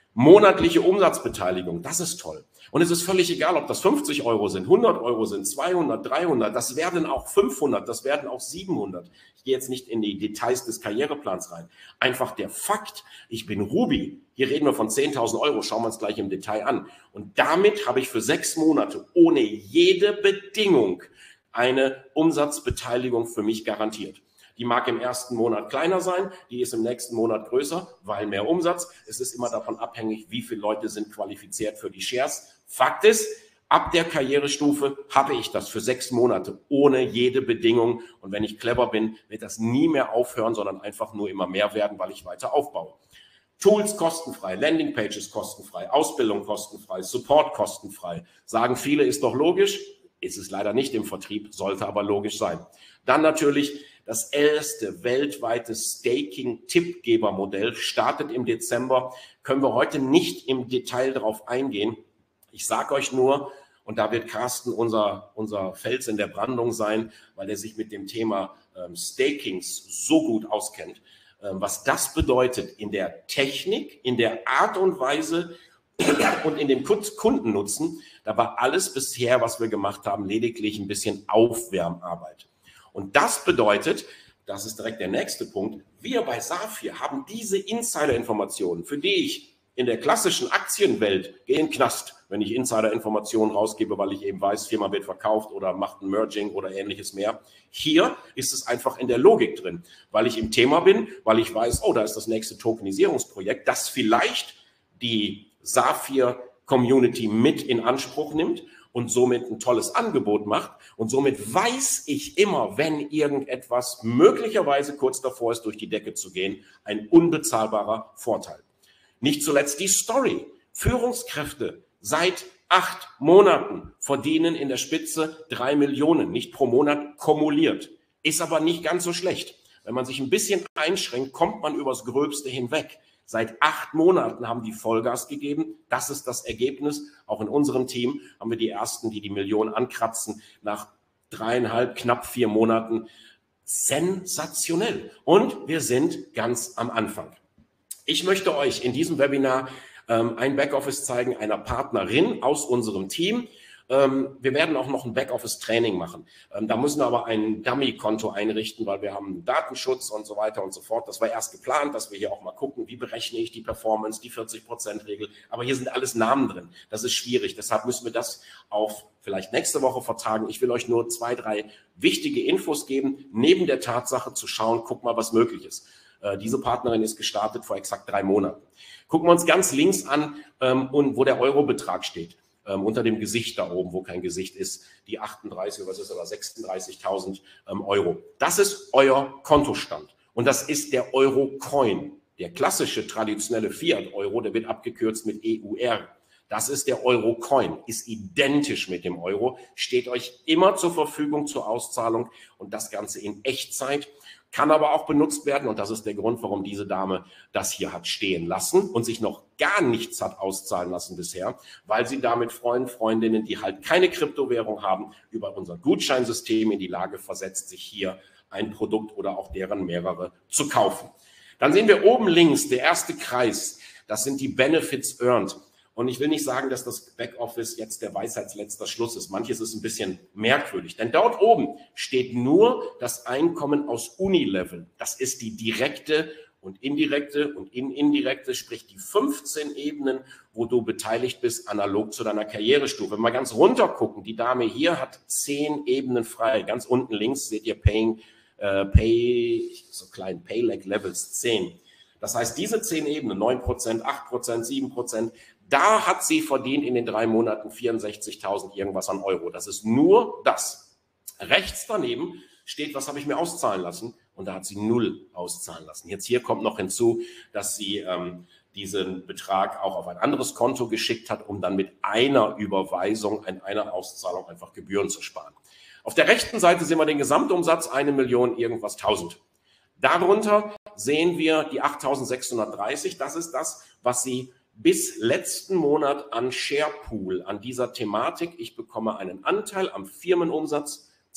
Monatliche Umsatzbeteiligung, das ist toll. Und es ist völlig egal, ob das fünfzig Euro sind, hundert Euro sind, zweihundert, dreihundert, das werden auch fünfhundert, das werden auch siebenhundert. Ich gehe jetzt nicht in die Details des Karriereplans rein. Einfach der Fakt, ich bin Ruby, hier reden wir von zehntausend Euro, schauen wir uns gleich im Detail an. Und damit habe ich für sechs Monate ohne jede Bedingung eine Umsatzbeteiligung für mich garantiert. Die mag im ersten Monat kleiner sein, die ist im nächsten Monat größer, weil mehr Umsatz. Es ist immer davon abhängig, wie viele Leute sind qualifiziert für die Shares. Fakt ist, ab der Karrierestufe habe ich das für sechs Monate ohne jede Bedingung. Und wenn ich clever bin, wird das nie mehr aufhören, sondern einfach nur immer mehr werden, weil ich weiter aufbaue. Tools kostenfrei, Landingpages kostenfrei, Ausbildung kostenfrei, Support kostenfrei. Sagen viele, ist doch logisch. Ist es leider nicht im Vertrieb, sollte aber logisch sein. Dann natürlich das erste weltweite Staking-Tippgeber-Modell startet im Dezember. Können wir heute nicht im Detail darauf eingehen. Ich sage euch nur, und da wird Carsten unser, unser Fels in der Brandung sein, weil er sich mit dem Thema ähm, Stakings so gut auskennt, ähm, was das bedeutet in der Technik, in der Art und Weise und in dem Kundennutzen. Da war alles bisher, was wir gemacht haben, lediglich ein bisschen Aufwärmarbeit. Und das bedeutet, das ist direkt der nächste Punkt, wir bei Saphir haben diese Insider-Informationen, für die ich in der klassischen Aktienwelt gehe in den Knast, wenn ich Insider-Informationen rausgebe, weil ich eben weiß, Firma wird verkauft oder macht ein Merging oder ähnliches mehr. Hier ist es einfach in der Logik drin, weil ich im Thema bin, weil ich weiß, oh, da ist das nächste Tokenisierungsprojekt, das vielleicht die Saphir-Community mit in Anspruch nimmt und somit ein tolles Angebot macht. Und somit weiß ich immer, wenn irgendetwas möglicherweise kurz davor ist, durch die Decke zu gehen, ein unbezahlbarer Vorteil. Nicht zuletzt die Story. Führungskräfte seit acht Monaten verdienen in der Spitze drei Millionen, nicht pro Monat kumuliert. Ist aber nicht ganz so schlecht. Wenn man sich ein bisschen einschränkt, kommt man übers Gröbste hinweg. Seit acht Monaten haben die Vollgas gegeben. Das ist das Ergebnis. Auch in unserem Team haben wir die Ersten, die die Million ankratzen, nach dreieinhalb, knapp vier Monaten. Sensationell. Und wir sind ganz am Anfang. Ich möchte euch in diesem Webinar ähm, ein Backoffice zeigen, einer Partnerin aus unserem Team. Ähm, wir werden auch noch ein Backoffice-Training machen. Ähm, da müssen wir aber ein Dummy-Konto einrichten, weil wir haben Datenschutz und so weiter und so fort. Das war erst geplant, dass wir hier auch mal gucken, wie berechne ich die Performance, die vierzig Prozent Regel. Aber hier sind alles Namen drin. Das ist schwierig. Deshalb müssen wir das auf vielleicht nächste Woche vertagen. Ich will euch nur zwei, drei wichtige Infos geben, neben der Tatsache zu schauen, guck mal, was möglich ist. Äh, diese Partnerin ist gestartet vor exakt drei Monaten. Gucken wir uns ganz links an, ähm, und wo der Eurobetrag steht. Ähm, unter dem Gesicht da oben, wo kein Gesicht ist, die achtunddreißig, was ist aber sechsunddreißigtausend ähm, Euro. Das ist euer Kontostand und das ist der Euro-Coin. Der klassische, traditionelle Fiat-Euro, der wird abgekürzt mit E U R. Das ist der Euro-Coin, ist identisch mit dem Euro, steht euch immer zur Verfügung zur Auszahlung und das Ganze in Echtzeit. Kann aber auch benutzt werden und das ist der Grund, warum diese Dame das hier hat stehen lassen und sich noch gar nichts hat auszahlen lassen bisher, weil sie damit Freunden, Freundinnen, die halt keine Kryptowährung haben, über unser Gutscheinsystem in die Lage versetzt, sich hier ein Produkt oder auch deren mehrere zu kaufen. Dann sehen wir oben links, der erste Kreis, das sind die Benefits earned. Und ich will nicht sagen, dass das Backoffice jetzt der Weisheitsletzter Schluss ist. Manches ist ein bisschen merkwürdig. Denn dort oben steht nur das Einkommen aus Unilevel. Das ist die direkte und indirekte und in indirekte, sprich die fünfzehn Ebenen, wo du beteiligt bist, analog zu deiner Karrierestufe. Wenn wir ganz runter gucken, die Dame hier hat zehn Ebenen frei. Ganz unten links seht ihr Paying, äh, Pay, so klein, Pay-Lag Levels zehn. Das heißt, diese zehn Ebenen, neun Prozent, acht Prozent, sieben Prozent, da hat sie verdient in den drei Monaten vierundsechzigtausend irgendwas an Euro. Das ist nur das. Rechts daneben steht, was habe ich mir auszahlen lassen? Und da hat sie null auszahlen lassen. Jetzt hier kommt noch hinzu, dass sie ähm, diesen Betrag auch auf ein anderes Konto geschickt hat, um dann mit einer Überweisung, in einer Auszahlung einfach Gebühren zu sparen. Auf der rechten Seite sehen wir den Gesamtumsatz, eine Million irgendwas tausend. Darunter sehen wir die achttausendsechshundertdreißig. Das ist das, was sie bis letzten Monat an Sharepool, an dieser Thematik. Ich bekomme einen Anteil am Firmenumsatz,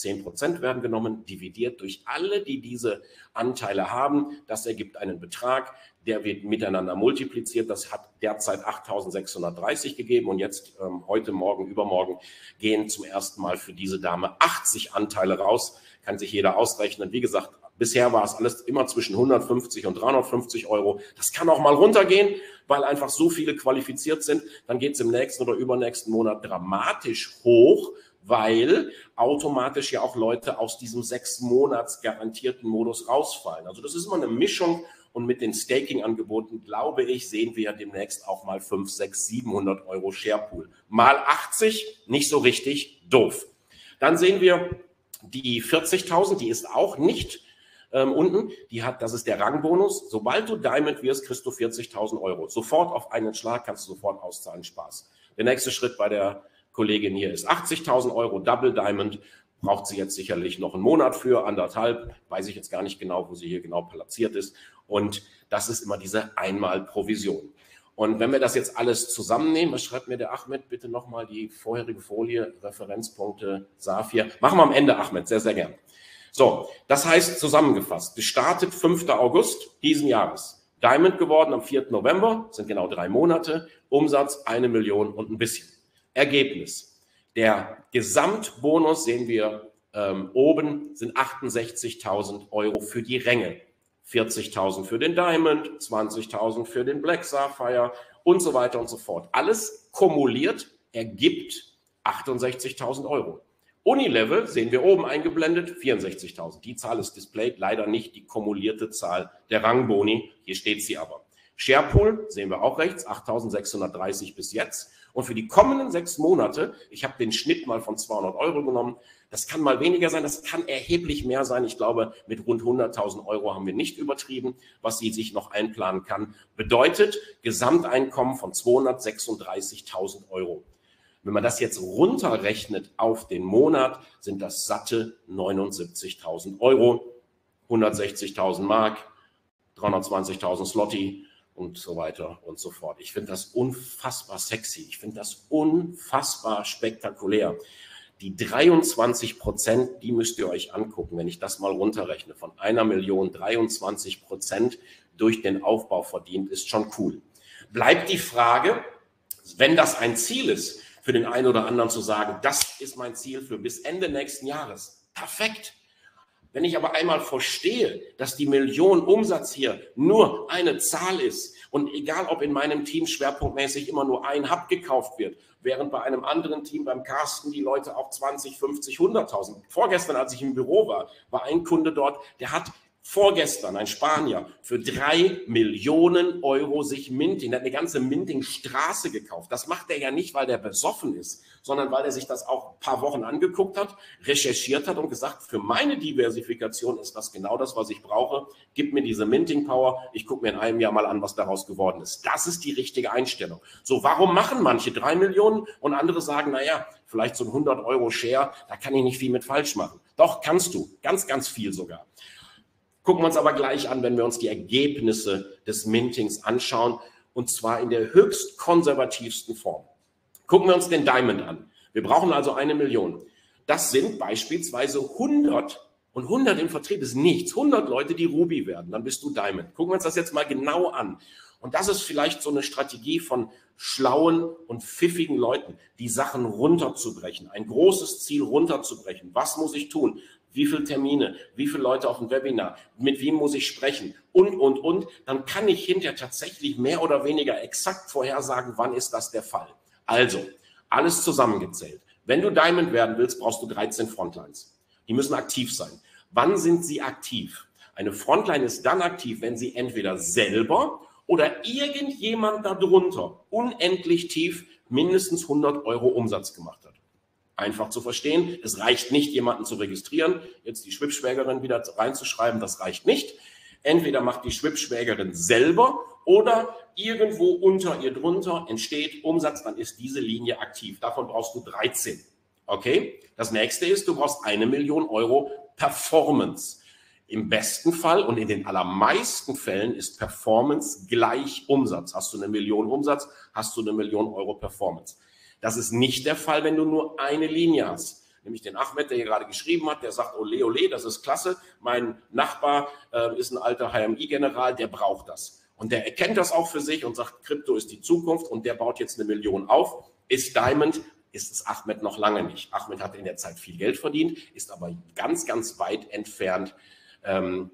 zehn Prozent werden genommen, dividiert durch alle, die diese Anteile haben. Das ergibt einen Betrag, der wird miteinander multipliziert. Das hat derzeit achttausendsechshundertdreißig gegeben und jetzt ähm, heute, morgen, übermorgen gehen zum ersten Mal für diese Dame achtzig Anteile raus. Kann sich jeder ausrechnen. Wie gesagt, bisher war es alles immer zwischen hundertfünfzig und dreihundertfünfzig Euro. Das kann auch mal runtergehen, weil einfach so viele qualifiziert sind. Dann geht es im nächsten oder übernächsten Monat dramatisch hoch, weil automatisch ja auch Leute aus diesem sechs Monats garantierten Modus rausfallen. Also das ist immer eine Mischung. Und mit den Staking-Angeboten, glaube ich, sehen wir demnächst auch mal fünf, sechs, siebenhundert Euro Sharepool. Mal achtzig, nicht so richtig doof. Dann sehen wir die vierzigtausend, die ist auch nicht ähm, unten. Die hat, das ist der Rangbonus. Sobald du Diamond wirst, kriegst du vierzigtausend Euro. Sofort auf einen Schlag kannst du sofort auszahlen. Spaß. Der nächste Schritt bei der Kollegin hier ist achtzigtausend Euro Double Diamond. Braucht sie jetzt sicherlich noch einen Monat für, anderthalb. Weiß ich jetzt gar nicht genau, wo sie hier genau platziert ist. Und das ist immer diese Einmal-Provision. Und wenn wir das jetzt alles zusammennehmen, was schreibt mir der Ahmed? Bitte nochmal die vorherige Folie, Referenzpunkte, Saphir. Machen wir am Ende, Ahmed, sehr, sehr gern. So, das heißt zusammengefasst, gestartet fünfter August diesen Jahres. Diamond geworden am vierten November, sind genau drei Monate, Umsatz eine Million und ein bisschen. Ergebnis, der Gesamtbonus sehen wir ähm, oben, sind achtundsechzigtausend Euro für die Ränge. vierzigtausend für den Diamond, zwanzigtausend für den Black Sapphire und so weiter und so fort. Alles kumuliert ergibt achtundsechzigtausend Euro. Unilevel sehen wir oben eingeblendet, vierundsechzigtausend. Die Zahl ist displayed, leider nicht die kumulierte Zahl der Rangboni. Hier steht sie aber. Sharepool sehen wir auch rechts, achttausendsechshundertdreißig bis jetzt. Und für die kommenden sechs Monate, ich habe den Schnitt mal von zweihundert Euro genommen, das kann mal weniger sein, das kann erheblich mehr sein. Ich glaube, mit rund hunderttausend Euro haben wir nicht übertrieben, was sie sich noch einplanen kann. Bedeutet Gesamteinkommen von zweihundertsechsunddreißigtausend Euro. Wenn man das jetzt runterrechnet auf den Monat, sind das satte neunundsiebzigtausend Euro, hundertsechzigtausend Mark, dreihundertzwanzigtausend Slotty und so weiter und so fort. Ich finde das unfassbar sexy. Ich finde das unfassbar spektakulär. Die dreiundzwanzig Prozent, die müsst ihr euch angucken, wenn ich das mal runterrechne. Von einer Million dreiundzwanzig Prozent durch den Aufbau verdient, ist schon cool. Bleibt die Frage, wenn das ein Ziel ist, für den einen oder anderen zu sagen, das ist mein Ziel für bis Ende nächsten Jahres. Perfekt. Wenn ich aber einmal verstehe, dass die Million Umsatz hier nur eine Zahl ist und egal, ob in meinem Team schwerpunktmäßig immer nur ein Hub gekauft wird, während bei einem anderen Team, beim Carsten, die Leute auch zwanzig, fünfzig, hunderttausend. Vorgestern, als ich im Büro war, war ein Kunde dort, der hat vorgestern, ein Spanier, für drei Millionen Euro sich Minting, der hat eine ganze Minting-Straße gekauft. Das macht er ja nicht, weil der besoffen ist, sondern weil er sich das auch ein paar Wochen angeguckt hat, recherchiert hat und gesagt, für meine Diversifikation ist das genau das, was ich brauche. Gib mir diese Minting-Power, ich gucke mir in einem Jahr mal an, was daraus geworden ist. Das ist die richtige Einstellung. So, warum machen manche drei Millionen und andere sagen, naja, vielleicht so ein hundert Euro Share, da kann ich nicht viel mit falsch machen. Doch, kannst du, ganz, ganz viel sogar. Gucken wir uns aber gleich an, wenn wir uns die Ergebnisse des Mintings anschauen, und zwar in der höchst konservativsten Form. Gucken wir uns den Diamond an. Wir brauchen also eine Million. Das sind beispielsweise hundert, und hundert im Vertrieb ist nichts, hundert Leute, die Ruby werden, dann bist du Diamond. Gucken wir uns das jetzt mal genau an. Und das ist vielleicht so eine Strategie von schlauen und pfiffigen Leuten, die Sachen runterzubrechen, ein großes Ziel runterzubrechen. Was muss ich tun? Wie viele Termine, wie viele Leute auf dem Webinar, mit wem muss ich sprechen und, und, und. Dann kann ich hinterher tatsächlich mehr oder weniger exakt vorhersagen, wann ist das der Fall. Also, alles zusammengezählt. Wenn du Diamond werden willst, brauchst du dreizehn Frontlines. Die müssen aktiv sein. Wann sind sie aktiv? Eine Frontline ist dann aktiv, wenn sie entweder selber oder irgendjemand darunter unendlich tief mindestens hundert Euro Umsatz gemacht hat. Einfach zu verstehen, es reicht nicht, jemanden zu registrieren, jetzt die Schwibschwägerin wieder reinzuschreiben, das reicht nicht. Entweder macht die Schwibschwägerin selber oder irgendwo unter ihr drunter entsteht Umsatz, dann ist diese Linie aktiv. Davon brauchst du dreizehn. Okay? Das nächste ist, du brauchst eine Million Euro Performance. Im besten Fall und in den allermeisten Fällen ist Performance gleich Umsatz. Hast du eine Million Umsatz, hast du eine Million Euro Performance. Das ist nicht der Fall, wenn du nur eine Linie hast. nämlich den Ahmed, der hier gerade geschrieben hat, der sagt, ole, ole, das ist klasse, mein Nachbar äh, ist ein alter H M I-General, der braucht das. Und der erkennt das auch für sich und sagt, Krypto ist die Zukunft und der baut jetzt eine Million auf. Ist Diamond, ist es Ahmed noch lange nicht. Ahmed hat in der Zeit viel Geld verdient, ist aber ganz, ganz weit entfernt, ähm,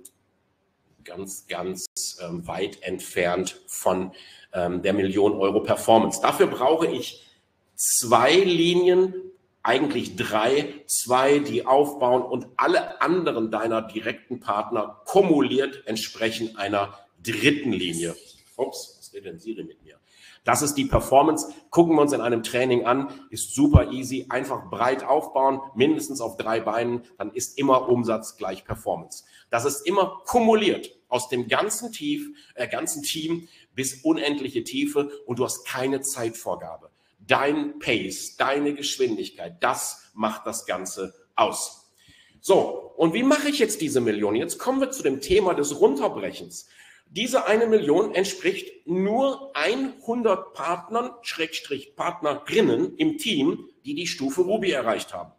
ganz, ganz ähm, weit entfernt von ähm, der Million Euro Performance. Dafür brauche ich zwei Linien, eigentlich drei, zwei, die aufbauen und alle anderen deiner direkten Partner kumuliert entsprechen einer dritten Linie. Ups, was redet Siri mit mir? Das ist die Performance. Gucken wir uns in einem Training an, ist super easy. Einfach breit aufbauen, mindestens auf drei Beinen, dann ist immer Umsatz gleich Performance. Das ist immer kumuliert aus dem ganzen, Tief, äh, ganzen Team bis unendliche Tiefe und du hast keine Zeitvorgabe. Dein Pace, deine Geschwindigkeit, das macht das Ganze aus. So, und wie mache ich jetzt diese Million? Jetzt kommen wir zu dem Thema des Runterbrechens. Diese eine Million entspricht nur hundert Partnern, Schrägstrich Partnerinnen im Team, die die Stufe Ruby erreicht haben.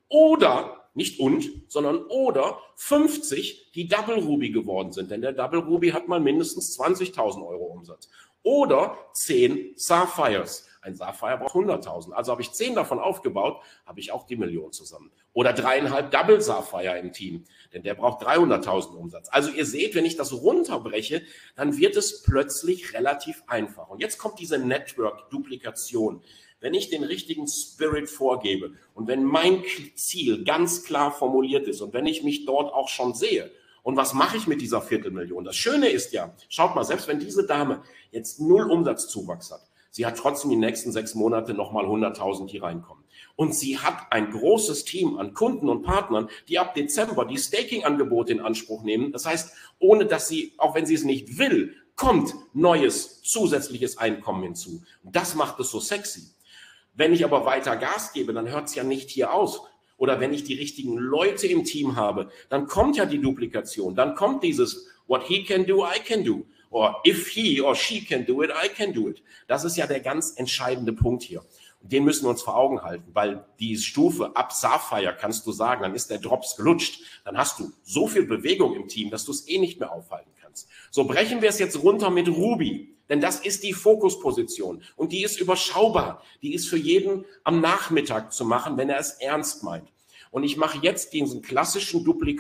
Oder, nicht und, sondern oder fünfzig, die Double Ruby geworden sind. Denn der Double Ruby hat mal mindestens zwanzigtausend Euro Umsatz. Oder zehn Sapphires. Ein Sapphire braucht hunderttausend. Also habe ich zehn davon aufgebaut, habe ich auch die Million zusammen. Oder dreieinhalb Double Sapphire im Team, denn der braucht dreihunderttausend Umsatz. Also ihr seht, wenn ich das runterbreche, dann wird es plötzlich relativ einfach. Und jetzt kommt diese Network-Duplikation. Wenn ich den richtigen Spirit vorgebe und wenn mein Ziel ganz klar formuliert ist und wenn ich mich dort auch schon sehe, und was mache ich mit dieser Viertelmillion? Das Schöne ist ja, schaut mal, selbst wenn diese Dame jetzt null Umsatzzuwachs hat, sie hat trotzdem die nächsten sechs Monate nochmal hunderttausend, die reinkommen. Und sie hat ein großes Team an Kunden und Partnern, die ab Dezember die Staking-Angebote in Anspruch nehmen. Das heißt, ohne dass sie, auch wenn sie es nicht will, kommt neues zusätzliches Einkommen hinzu. Und das macht es so sexy. Wenn ich aber weiter Gas gebe, dann hört es ja nicht hier aus. Oder wenn ich die richtigen Leute im Team habe, dann kommt ja die Duplikation. Dann kommt dieses What he can do, I can do. Or if he or she can do it, I can do it. Das ist ja der ganz entscheidende Punkt hier. Und den müssen wir uns vor Augen halten, weil die Stufe ab Sapphire kannst du sagen, dann ist der Drops gelutscht. Dann hast du so viel Bewegung im Team, dass du es eh nicht mehr aufhalten kannst. So brechen wir es jetzt runter mit Ruby. Denn das ist die Fokusposition und die ist überschaubar. Die ist für jeden am Nachmittag zu machen, wenn er es ernst meint. Und ich mache jetzt diesen klassischen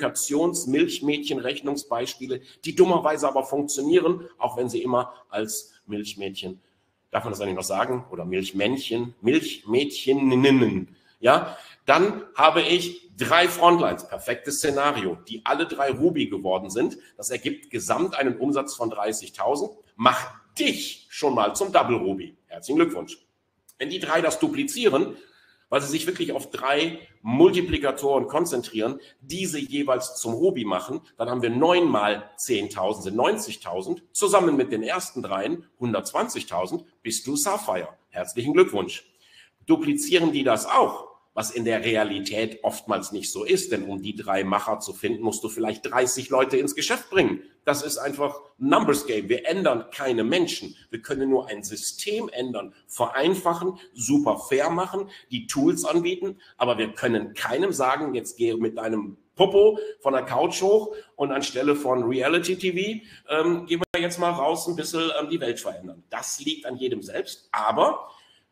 Duplikations-Milchmädchen-Rechnungsbeispiele, die dummerweise aber funktionieren, auch wenn sie immer als Milchmädchen, darf man das eigentlich noch sagen, oder Milchmännchen, Milchmädcheninnen, ja, dann habe ich drei Frontlines, perfektes Szenario, die alle drei Ruby geworden sind. Das ergibt gesamt einen Umsatz von dreißigtausend. Mach dich schon mal zum Double Ruby. Herzlichen Glückwunsch. Wenn die drei das duplizieren, weil sie sich wirklich auf drei Multiplikatoren konzentrieren, diese jeweils zum Ruby machen, dann haben wir neun mal zehntausend, sind neunzigtausend, zusammen mit den ersten dreien hundertzwanzigtausend, bist du Sapphire. Herzlichen Glückwunsch. Duplizieren die das auch? Was in der Realität oftmals nicht so ist, denn um die drei Macher zu finden, musst du vielleicht dreißig Leute ins Geschäft bringen. Das ist einfach Numbers Game. Wir ändern keine Menschen. Wir können nur ein System ändern, vereinfachen, super fair machen, die Tools anbieten, aber wir können keinem sagen, jetzt gehe mit deinem Popo von der Couch hoch und anstelle von Reality T V ähm, gehen wir jetzt mal raus ein bisschen ähm, die Welt verändern. Das liegt an jedem selbst, aber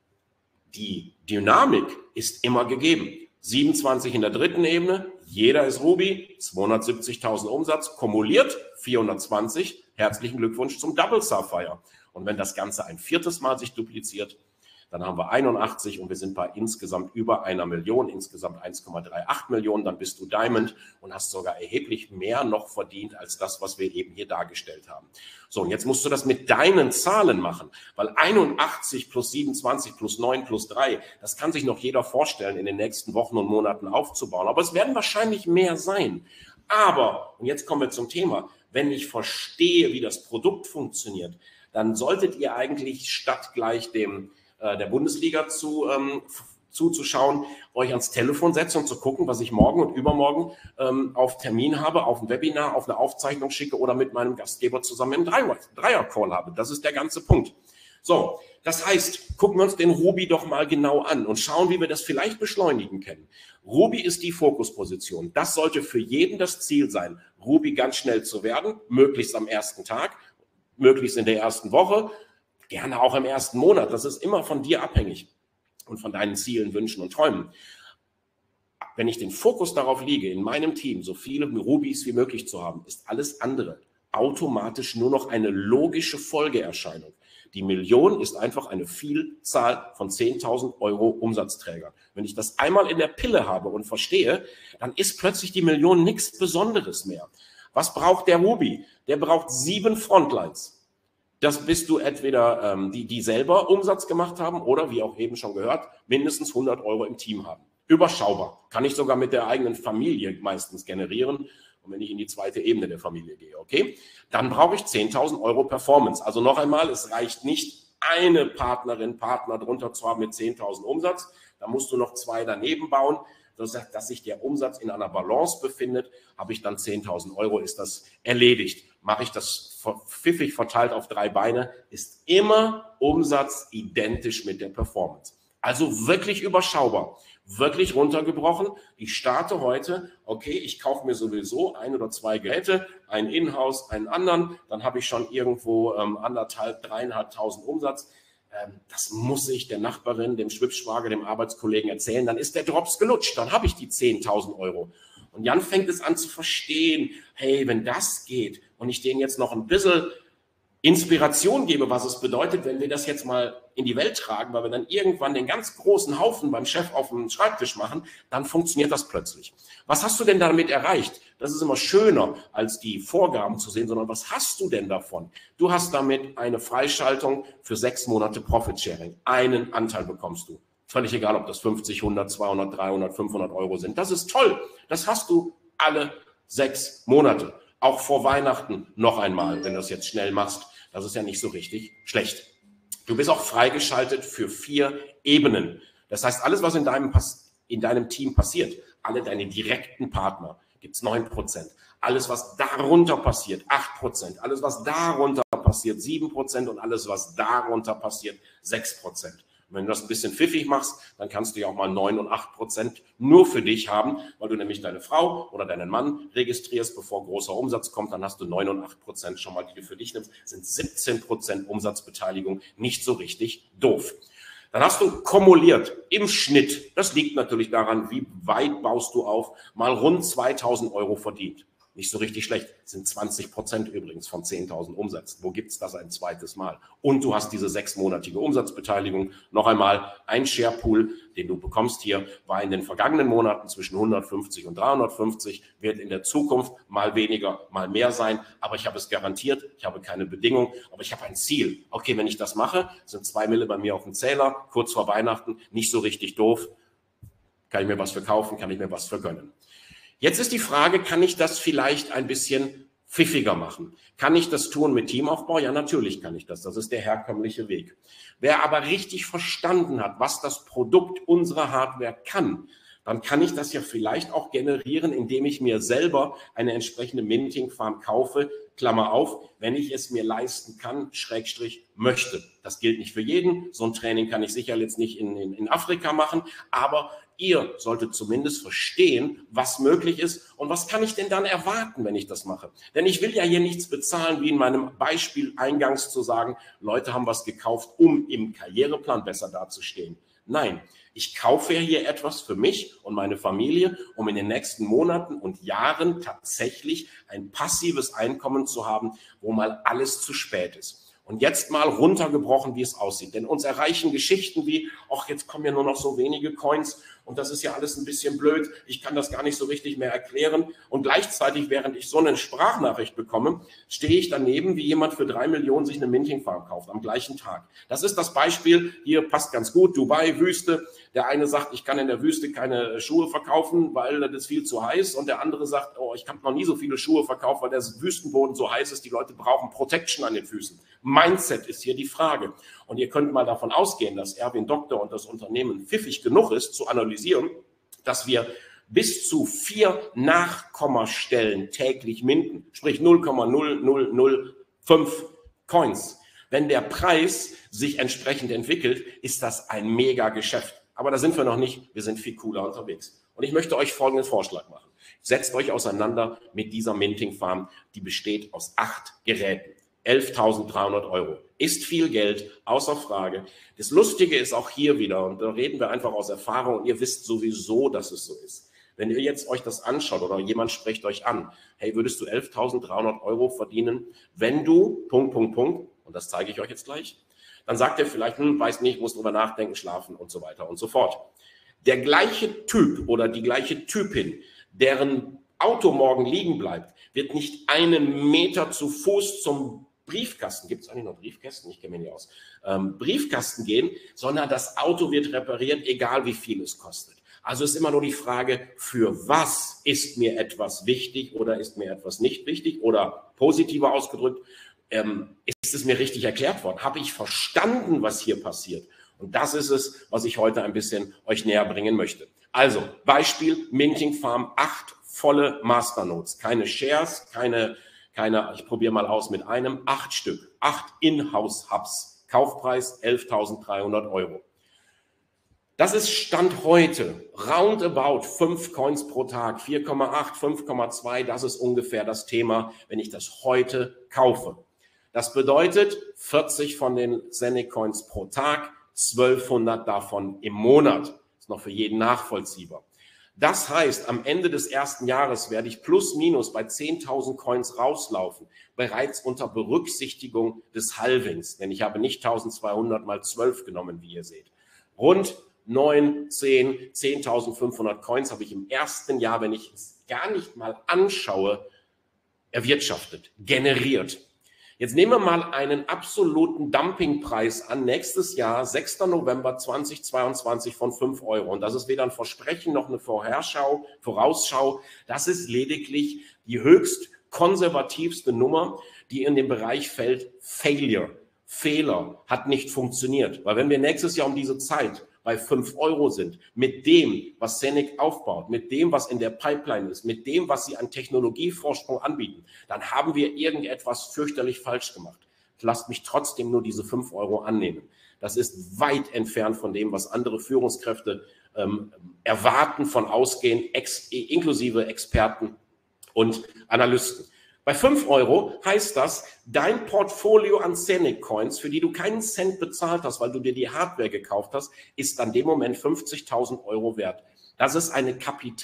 die Dynamik ist immer gegeben. siebenundzwanzig in der dritten Ebene, jeder ist Ruby, zweihundertsiebzigtausend Umsatz, kumuliert vierhundertzwanzig. Herzlichen Glückwunsch zum Double Sapphire. Und wenn das Ganze ein viertes Mal sich dupliziert, dann haben wir einundachtzig und wir sind bei insgesamt über einer Million, insgesamt eins Komma achtunddreißig Millionen, dann bist du Diamond und hast sogar erheblich mehr noch verdient als das, was wir eben hier dargestellt haben. So, und jetzt musst du das mit deinen Zahlen machen, weil einundachtzig plus siebenundzwanzig plus neun plus drei, das kann sich noch jeder vorstellen, in den nächsten Wochen und Monaten aufzubauen, aber es werden wahrscheinlich mehr sein. Aber, und jetzt kommen wir zum Thema, wenn ich verstehe, wie das Produkt funktioniert, dann solltet ihr eigentlich statt gleich dem der Bundesliga zu, ähm, zuzuschauen, euch ans Telefon setzen und zu gucken, was ich morgen und übermorgen ähm, auf Termin habe, auf ein Webinar, auf eine Aufzeichnung schicke oder mit meinem Gastgeber zusammen im Dreier-Call habe. Das ist der ganze Punkt. So, das heißt, gucken wir uns den Ruby doch mal genau an und schauen, wie wir das vielleicht beschleunigen können. Ruby ist die Fokusposition. Das sollte für jeden das Ziel sein, Ruby ganz schnell zu werden, möglichst am ersten Tag, möglichst in der ersten Woche, gerne auch im ersten Monat. Das ist immer von dir abhängig und von deinen Zielen, Wünschen und Träumen. Wenn ich den Fokus darauf lege, in meinem Team so viele Rubys wie möglich zu haben, ist alles andere automatisch nur noch eine logische Folgeerscheinung. Die Million ist einfach eine Vielzahl von zehntausend Euro Umsatzträgern. Wenn ich das einmal in der Pille habe und verstehe, dann ist plötzlich die Million nichts Besonderes mehr. Was braucht der Ruby? Der braucht sieben Frontlines. Das bist du entweder ähm, die, die selber Umsatz gemacht haben oder, wie auch eben schon gehört, mindestens hundert Euro im Team haben. Überschaubar. Kann ich sogar mit der eigenen Familie meistens generieren. Und wenn ich in die zweite Ebene der Familie gehe, okay, dann brauche ich zehntausend Euro Performance. Also noch einmal, es reicht nicht, eine Partnerin, Partner drunter zu haben mit zehntausend Umsatz. Da musst du noch zwei daneben bauen. Das heißt, dass sich der Umsatz in einer Balance befindet, habe ich dann zehntausend Euro, ist das erledigt. Mache ich das pfiffig verteilt auf drei Beine, ist immer Umsatz identisch mit der Performance. Also wirklich überschaubar, wirklich runtergebrochen. Ich starte heute, okay, ich kaufe mir sowieso ein oder zwei Geräte, ein Inhouse, einen anderen, dann habe ich schon irgendwo ähm, anderthalb, dreieinhalbtausend Umsatz. Ähm, das muss ich der Nachbarin, dem Schwibschwager, dem Arbeitskollegen erzählen, dann ist der Drops gelutscht, dann habe ich die zehntausend Euro. Und Jan fängt es an zu verstehen, hey, wenn das geht und ich denen jetzt noch ein bisschen Inspiration gebe, was es bedeutet, wenn wir das jetzt mal in die Welt tragen, weil wir dann irgendwann den ganz großen Haufen beim Chef auf dem Schreibtisch machen, dann funktioniert das plötzlich. Was hast du denn damit erreicht? Das ist immer schöner, als die Vorgaben zu sehen, sondern was hast du denn davon? Du hast damit eine Freischaltung für sechs Monate Profit Sharing. Einen Anteil bekommst du. Völlig egal, ob das fünfzig, hundert, zweihundert, dreihundert, fünfhundert Euro sind. Das ist toll. Das hast du alle sechs Monate. Auch vor Weihnachten noch einmal, wenn du das jetzt schnell machst. Das ist ja nicht so richtig schlecht. Du bist auch freigeschaltet für vier Ebenen. Das heißt, alles, was in deinem, in deinem Team passiert, alle deine direkten Partner, gibt es neun Prozent. Alles, was darunter passiert, acht Prozent. Alles, was darunter passiert, sieben Prozent. Und alles, was darunter passiert, sechs Prozent. Wenn du das ein bisschen pfiffig machst, dann kannst du ja auch mal neun und acht Prozent nur für dich haben, weil du nämlich deine Frau oder deinen Mann registrierst, bevor großer Umsatz kommt. Dann hast du neun und acht Prozent schon mal, die du für dich nimmst. Das sind siebzehn Prozent Umsatzbeteiligung, nicht so richtig doof. Dann hast du kumuliert im Schnitt, das liegt natürlich daran, wie weit baust du auf, mal rund zweitausend Euro verdient. Nicht so richtig schlecht. Das sind zwanzig Prozent übrigens von zehntausend Umsatz. Wo gibt's das ein zweites Mal? Und du hast diese sechsmonatige Umsatzbeteiligung. Noch einmal, ein Sharepool, den du bekommst hier, war in den vergangenen Monaten zwischen hundertfünfzig und dreihundertfünfzig, wird in der Zukunft mal weniger, mal mehr sein. Aber ich habe es garantiert, ich habe keine Bedingung, aber ich habe ein Ziel. Okay, wenn ich das mache, sind zwei Mille bei mir auf dem Zähler, kurz vor Weihnachten, nicht so richtig doof. Kann ich mir was verkaufen, kann ich mir was vergönnen. Jetzt ist die Frage, kann ich das vielleicht ein bisschen pfiffiger machen? Kann ich das tun mit Teamaufbau? Ja, natürlich kann ich das. Das ist der herkömmliche Weg. Wer aber richtig verstanden hat, was das Produkt unserer Hardware kann, dann kann ich das ja vielleicht auch generieren, indem ich mir selber eine entsprechende Minting-Farm kaufe, Klammer auf, wenn ich es mir leisten kann, Schrägstrich möchte. Das gilt nicht für jeden. So ein Training kann ich sicher jetzt nicht in, in, in Afrika machen, aber ihr solltet zumindest verstehen, was möglich ist und was kann ich denn dann erwarten, wenn ich das mache. Denn ich will ja hier nichts bezahlen, wie in meinem Beispiel eingangs zu sagen, Leute haben was gekauft, um im Karriereplan besser dazustehen. Nein, ich kaufe ja hier etwas für mich und meine Familie, um in den nächsten Monaten und Jahren tatsächlich ein passives Einkommen zu haben, wo mal alles zu spät ist. Und jetzt mal runtergebrochen, wie es aussieht. Denn uns erreichen Geschichten wie, ach, jetzt kommen ja nur noch so wenige Coins und das ist ja alles ein bisschen blöd. Ich kann das gar nicht so richtig mehr erklären. Und gleichzeitig, während ich so eine Sprachnachricht bekomme, stehe ich daneben, wie jemand für drei Millionen sich eine Minting-Farm kauft am gleichen Tag. Das ist das Beispiel, hier passt ganz gut, Dubai, Wüste. Der eine sagt, ich kann in der Wüste keine Schuhe verkaufen, weil das ist viel zu heiß. Und der andere sagt, oh, ich habe noch nie so viele Schuhe verkauft, weil der Wüstenboden so heiß ist. Die Leute brauchen Protection an den Füßen. Mindset ist hier die Frage. Und ihr könnt mal davon ausgehen, dass Erwin Doktor und das Unternehmen pfiffig genug ist, zu analysieren, dass wir bis zu vier Nachkommastellen täglich minden, sprich null Komma null null null fünf Coins. Wenn der Preis sich entsprechend entwickelt, ist das ein mega Geschäft. Aber da sind wir noch nicht, wir sind viel cooler unterwegs. Und ich möchte euch folgenden Vorschlag machen. Setzt euch auseinander mit dieser Minting Farm, die besteht aus acht Geräten. elftausenddreihundert Euro. Ist viel Geld, außer Frage. Das Lustige ist auch hier wieder, und da reden wir einfach aus Erfahrung, und ihr wisst sowieso, dass es so ist. Wenn ihr jetzt euch das anschaut oder jemand spricht euch an, hey, würdest du elftausenddreihundert Euro verdienen, wenn du, Punkt, Punkt, Punkt, und das zeige ich euch jetzt gleich, dann sagt er vielleicht, hm, weiß nicht, muss drüber nachdenken, schlafen und so weiter und so fort. Der gleiche Typ oder die gleiche Typin, deren Auto morgen liegen bleibt, wird nicht einen Meter zu Fuß zum Briefkasten, gibt es eigentlich noch Briefkästen? Ich kenne mich nicht aus, ähm, Briefkasten gehen, sondern das Auto wird repariert, egal wie viel es kostet. Also ist immer nur die Frage, für was ist mir etwas wichtig oder ist mir etwas nicht wichtig oder positiver ausgedrückt, ähm, ist es mir richtig erklärt worden? Habe ich verstanden, was hier passiert? Und das ist es, was ich heute ein bisschen euch näher bringen möchte. Also Beispiel Minting Farm, acht volle Masternodes, keine Shares, keine, keine, ich probiere mal aus mit einem, acht Stück, acht Inhouse-Hubs, Kaufpreis elftausenddreihundert Euro. Das ist Stand heute, roundabout fünf Coins pro Tag, vier Komma acht, fünf Komma zwei, das ist ungefähr das Thema, wenn ich das heute kaufe. Das bedeutet vierzig von den Scenic Coins pro Tag, zwölfhundert davon im Monat. Ist noch für jeden nachvollziehbar. Das heißt, am Ende des ersten Jahres werde ich plus minus bei zehntausend Coins rauslaufen, bereits unter Berücksichtigung des Halvings, denn ich habe nicht eintausendzweihundert mal zwölf genommen, wie ihr seht. Rund neun, zehn, zehntausendfünfhundert Coins habe ich im ersten Jahr, wenn ich es gar nicht mal anschaue, erwirtschaftet, generiert. Jetzt nehmen wir mal einen absoluten Dumpingpreis an, nächstes Jahr, sechster November zweitausendzweiundzwanzig von fünf Euro. Und das ist weder ein Versprechen noch eine Vorherschau, Vorausschau. Das ist lediglich die höchst konservativste Nummer, die in den Bereich fällt, Failure, Fehler, hat nicht funktioniert. Weil wenn wir nächstes Jahr um diese Zeit bei fünf Euro sind, mit dem, was Scenic aufbaut, mit dem, was in der Pipeline ist, mit dem, was sie an Technologievorsprung anbieten, dann haben wir irgendetwas fürchterlich falsch gemacht. Lasst mich trotzdem nur diese fünf Euro annehmen. Das ist weit entfernt von dem, was andere Führungskräfte ähm, erwarten, von ausgehen, ex inklusive Experten und Analysten. Bei fünf Euro heißt das, dein Portfolio an Scenic Coins, für die du keinen Cent bezahlt hast, weil du dir die Hardware gekauft hast, ist an dem Moment fünfzigtausend Euro wert. Das ist eine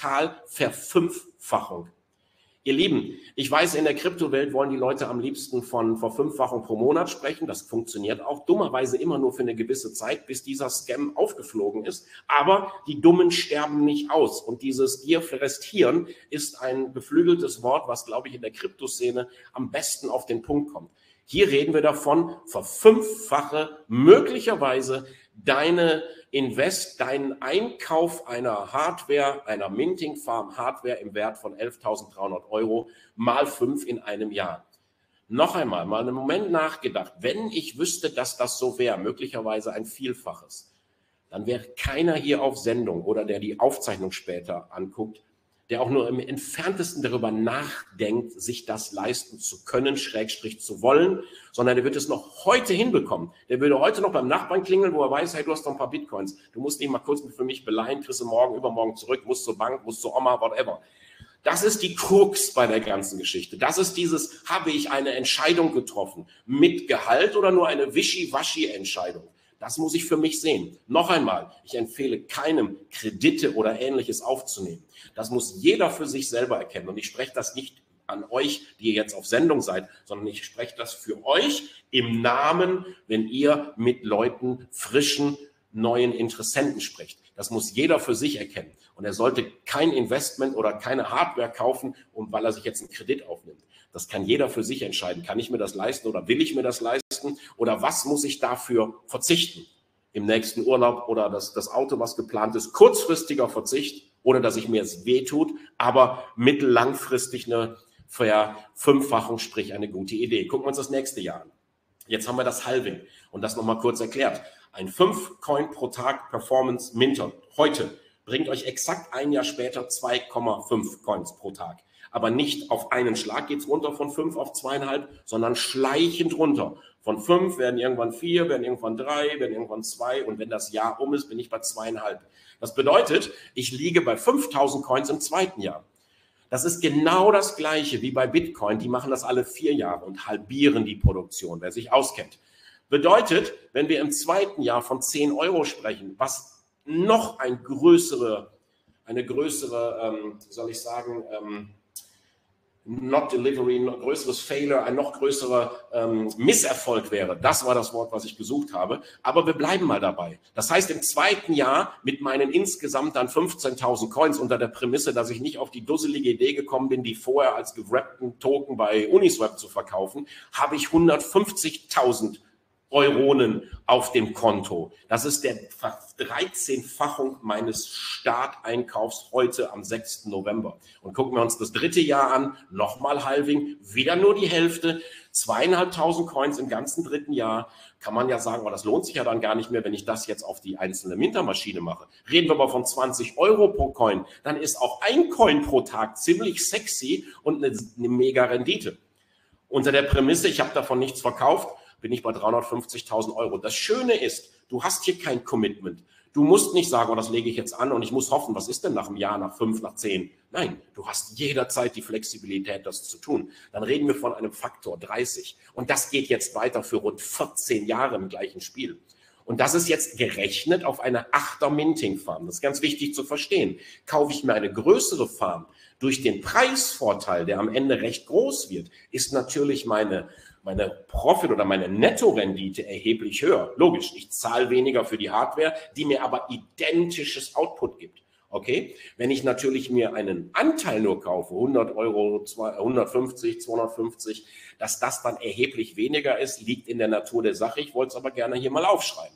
Kapitalverfünffachung. Ihr Lieben, ich weiß, in der Kryptowelt wollen die Leute am liebsten von Verfünffachung pro Monat sprechen. Das funktioniert auch dummerweise immer nur für eine gewisse Zeit, bis dieser Scam aufgeflogen ist. Aber die Dummen sterben nicht aus. Und dieses Gier frisst Hirn ist ein geflügeltes Wort, was, glaube ich, in der Kryptoszene am besten auf den Punkt kommt. Hier reden wir davon, verfünffache möglicherweise deine Invest, deinen Einkauf einer Hardware, einer Minting Farm Hardware im Wert von elftausenddreihundert Euro mal fünf in einem Jahr. Noch einmal, mal einen Moment nachgedacht, wenn ich wüsste, dass das so wäre, möglicherweise ein Vielfaches, dann wäre keiner hier auf Sendung oder der die Aufzeichnung später anguckt, der auch nur im Entferntesten darüber nachdenkt, sich das leisten zu können, Schrägstrich zu wollen, sondern der wird es noch heute hinbekommen. Der würde heute noch beim Nachbarn klingeln, wo er weiß, hey, du hast doch ein paar Bitcoins. Du musst die mal kurz für mich beleihen, kriegst du morgen, übermorgen zurück, musst zur Bank, musst zur Oma, whatever. Das ist die Krux bei der ganzen Geschichte. Das ist dieses, habe ich eine Entscheidung getroffen mit Gehalt oder nur eine Wischi-Waschi-Entscheidung? Das muss ich für mich sehen. Noch einmal, ich empfehle keinem, Kredite oder Ähnliches aufzunehmen. Das muss jeder für sich selber erkennen. Und ich spreche das nicht an euch, die ihr jetzt auf Sendung seid, sondern ich spreche das für euch im Namen, wenn ihr mit Leuten, frischen, neuen Interessenten spricht. Das muss jeder für sich erkennen. Und er sollte kein Investment oder keine Hardware kaufen, um, weil er sich jetzt einen Kredit aufnimmt. Das kann jeder für sich entscheiden. Kann ich mir das leisten oder will ich mir das leisten? Oder was muss ich dafür verzichten? Im nächsten Urlaub oder das, das Auto, was geplant ist, kurzfristiger Verzicht, ohne dass ich mir es wehtut, aber mittellangfristig eine Verfünffachung, sprich eine gute Idee. Gucken wir uns das nächste Jahr an. Jetzt haben wir das Halving und das nochmal kurz erklärt. Ein fünf Coin pro Tag Performance Minter heute bringt euch exakt ein Jahr später zwei Komma fünf Coins pro Tag. Aber nicht auf einen Schlag geht es runter von fünf auf zweieinhalb, sondern schleichend runter. Von fünf werden irgendwann vier, werden irgendwann drei, werden irgendwann zwei und wenn das Jahr um ist, bin ich bei zweieinhalb. Das bedeutet, ich liege bei fünftausend Coins im zweiten Jahr. Das ist genau das Gleiche wie bei Bitcoin. Die machen das alle vier Jahre und halbieren die Produktion, wer sich auskennt. Bedeutet, wenn wir im zweiten Jahr von zehn Euro sprechen, was noch ein größere, eine größere, ähm, soll ich sagen, ähm, not delivery, ein größeres Failure, ein noch größerer ähm, Misserfolg wäre. Das war das Wort, was ich gesucht habe. Aber wir bleiben mal dabei. Das heißt, im zweiten Jahr mit meinen insgesamt dann fünfzehntausend Coins unter der Prämisse, dass ich nicht auf die dusselige Idee gekommen bin, die vorher als gewrappten Token bei Uniswap zu verkaufen, habe ich hundertfünfzigtausend Euronen auf dem Konto. Das ist der dreizehnfachung meines Starteinkaufs heute am sechsten November. Und gucken wir uns das dritte Jahr an, nochmal Halving, wieder nur die Hälfte, zweieinhalbtausend Coins im ganzen dritten Jahr. Kann man ja sagen, aber das lohnt sich ja dann gar nicht mehr, wenn ich das jetzt auf die einzelne Mintermaschine mache. Reden wir aber von zwanzig Euro pro Coin, dann ist auch ein Coin pro Tag ziemlich sexy und eine, eine mega Rendite. Unter der Prämisse, ich habe davon nichts verkauft, bin ich bei dreihundertfünfzigtausend Euro. Das Schöne ist, du hast hier kein Commitment. Du musst nicht sagen, oh, das lege ich jetzt an und ich muss hoffen, was ist denn nach einem Jahr, nach fünf, nach zehn? Nein, du hast jederzeit die Flexibilität, das zu tun. Dann reden wir von einem Faktor dreißig. Und das geht jetzt weiter für rund vierzehn Jahre im gleichen Spiel. Und das ist jetzt gerechnet auf eine Achter-Minting-Farm. Das ist ganz wichtig zu verstehen. Kaufe ich mir eine größere Farm, durch den Preisvorteil, der am Ende recht groß wird, ist natürlich meine meine Profit- oder meine Nettorendite erheblich höher. Logisch, ich zahle weniger für die Hardware, die mir aber identisches Output gibt. Okay? Wenn ich natürlich mir einen Anteil nur kaufe, hundert Euro, hundertfünfzig, zweihundertfünfzig, dass das dann erheblich weniger ist, liegt in der Natur der Sache. Ich wollte es aber gerne hier mal aufschreiben.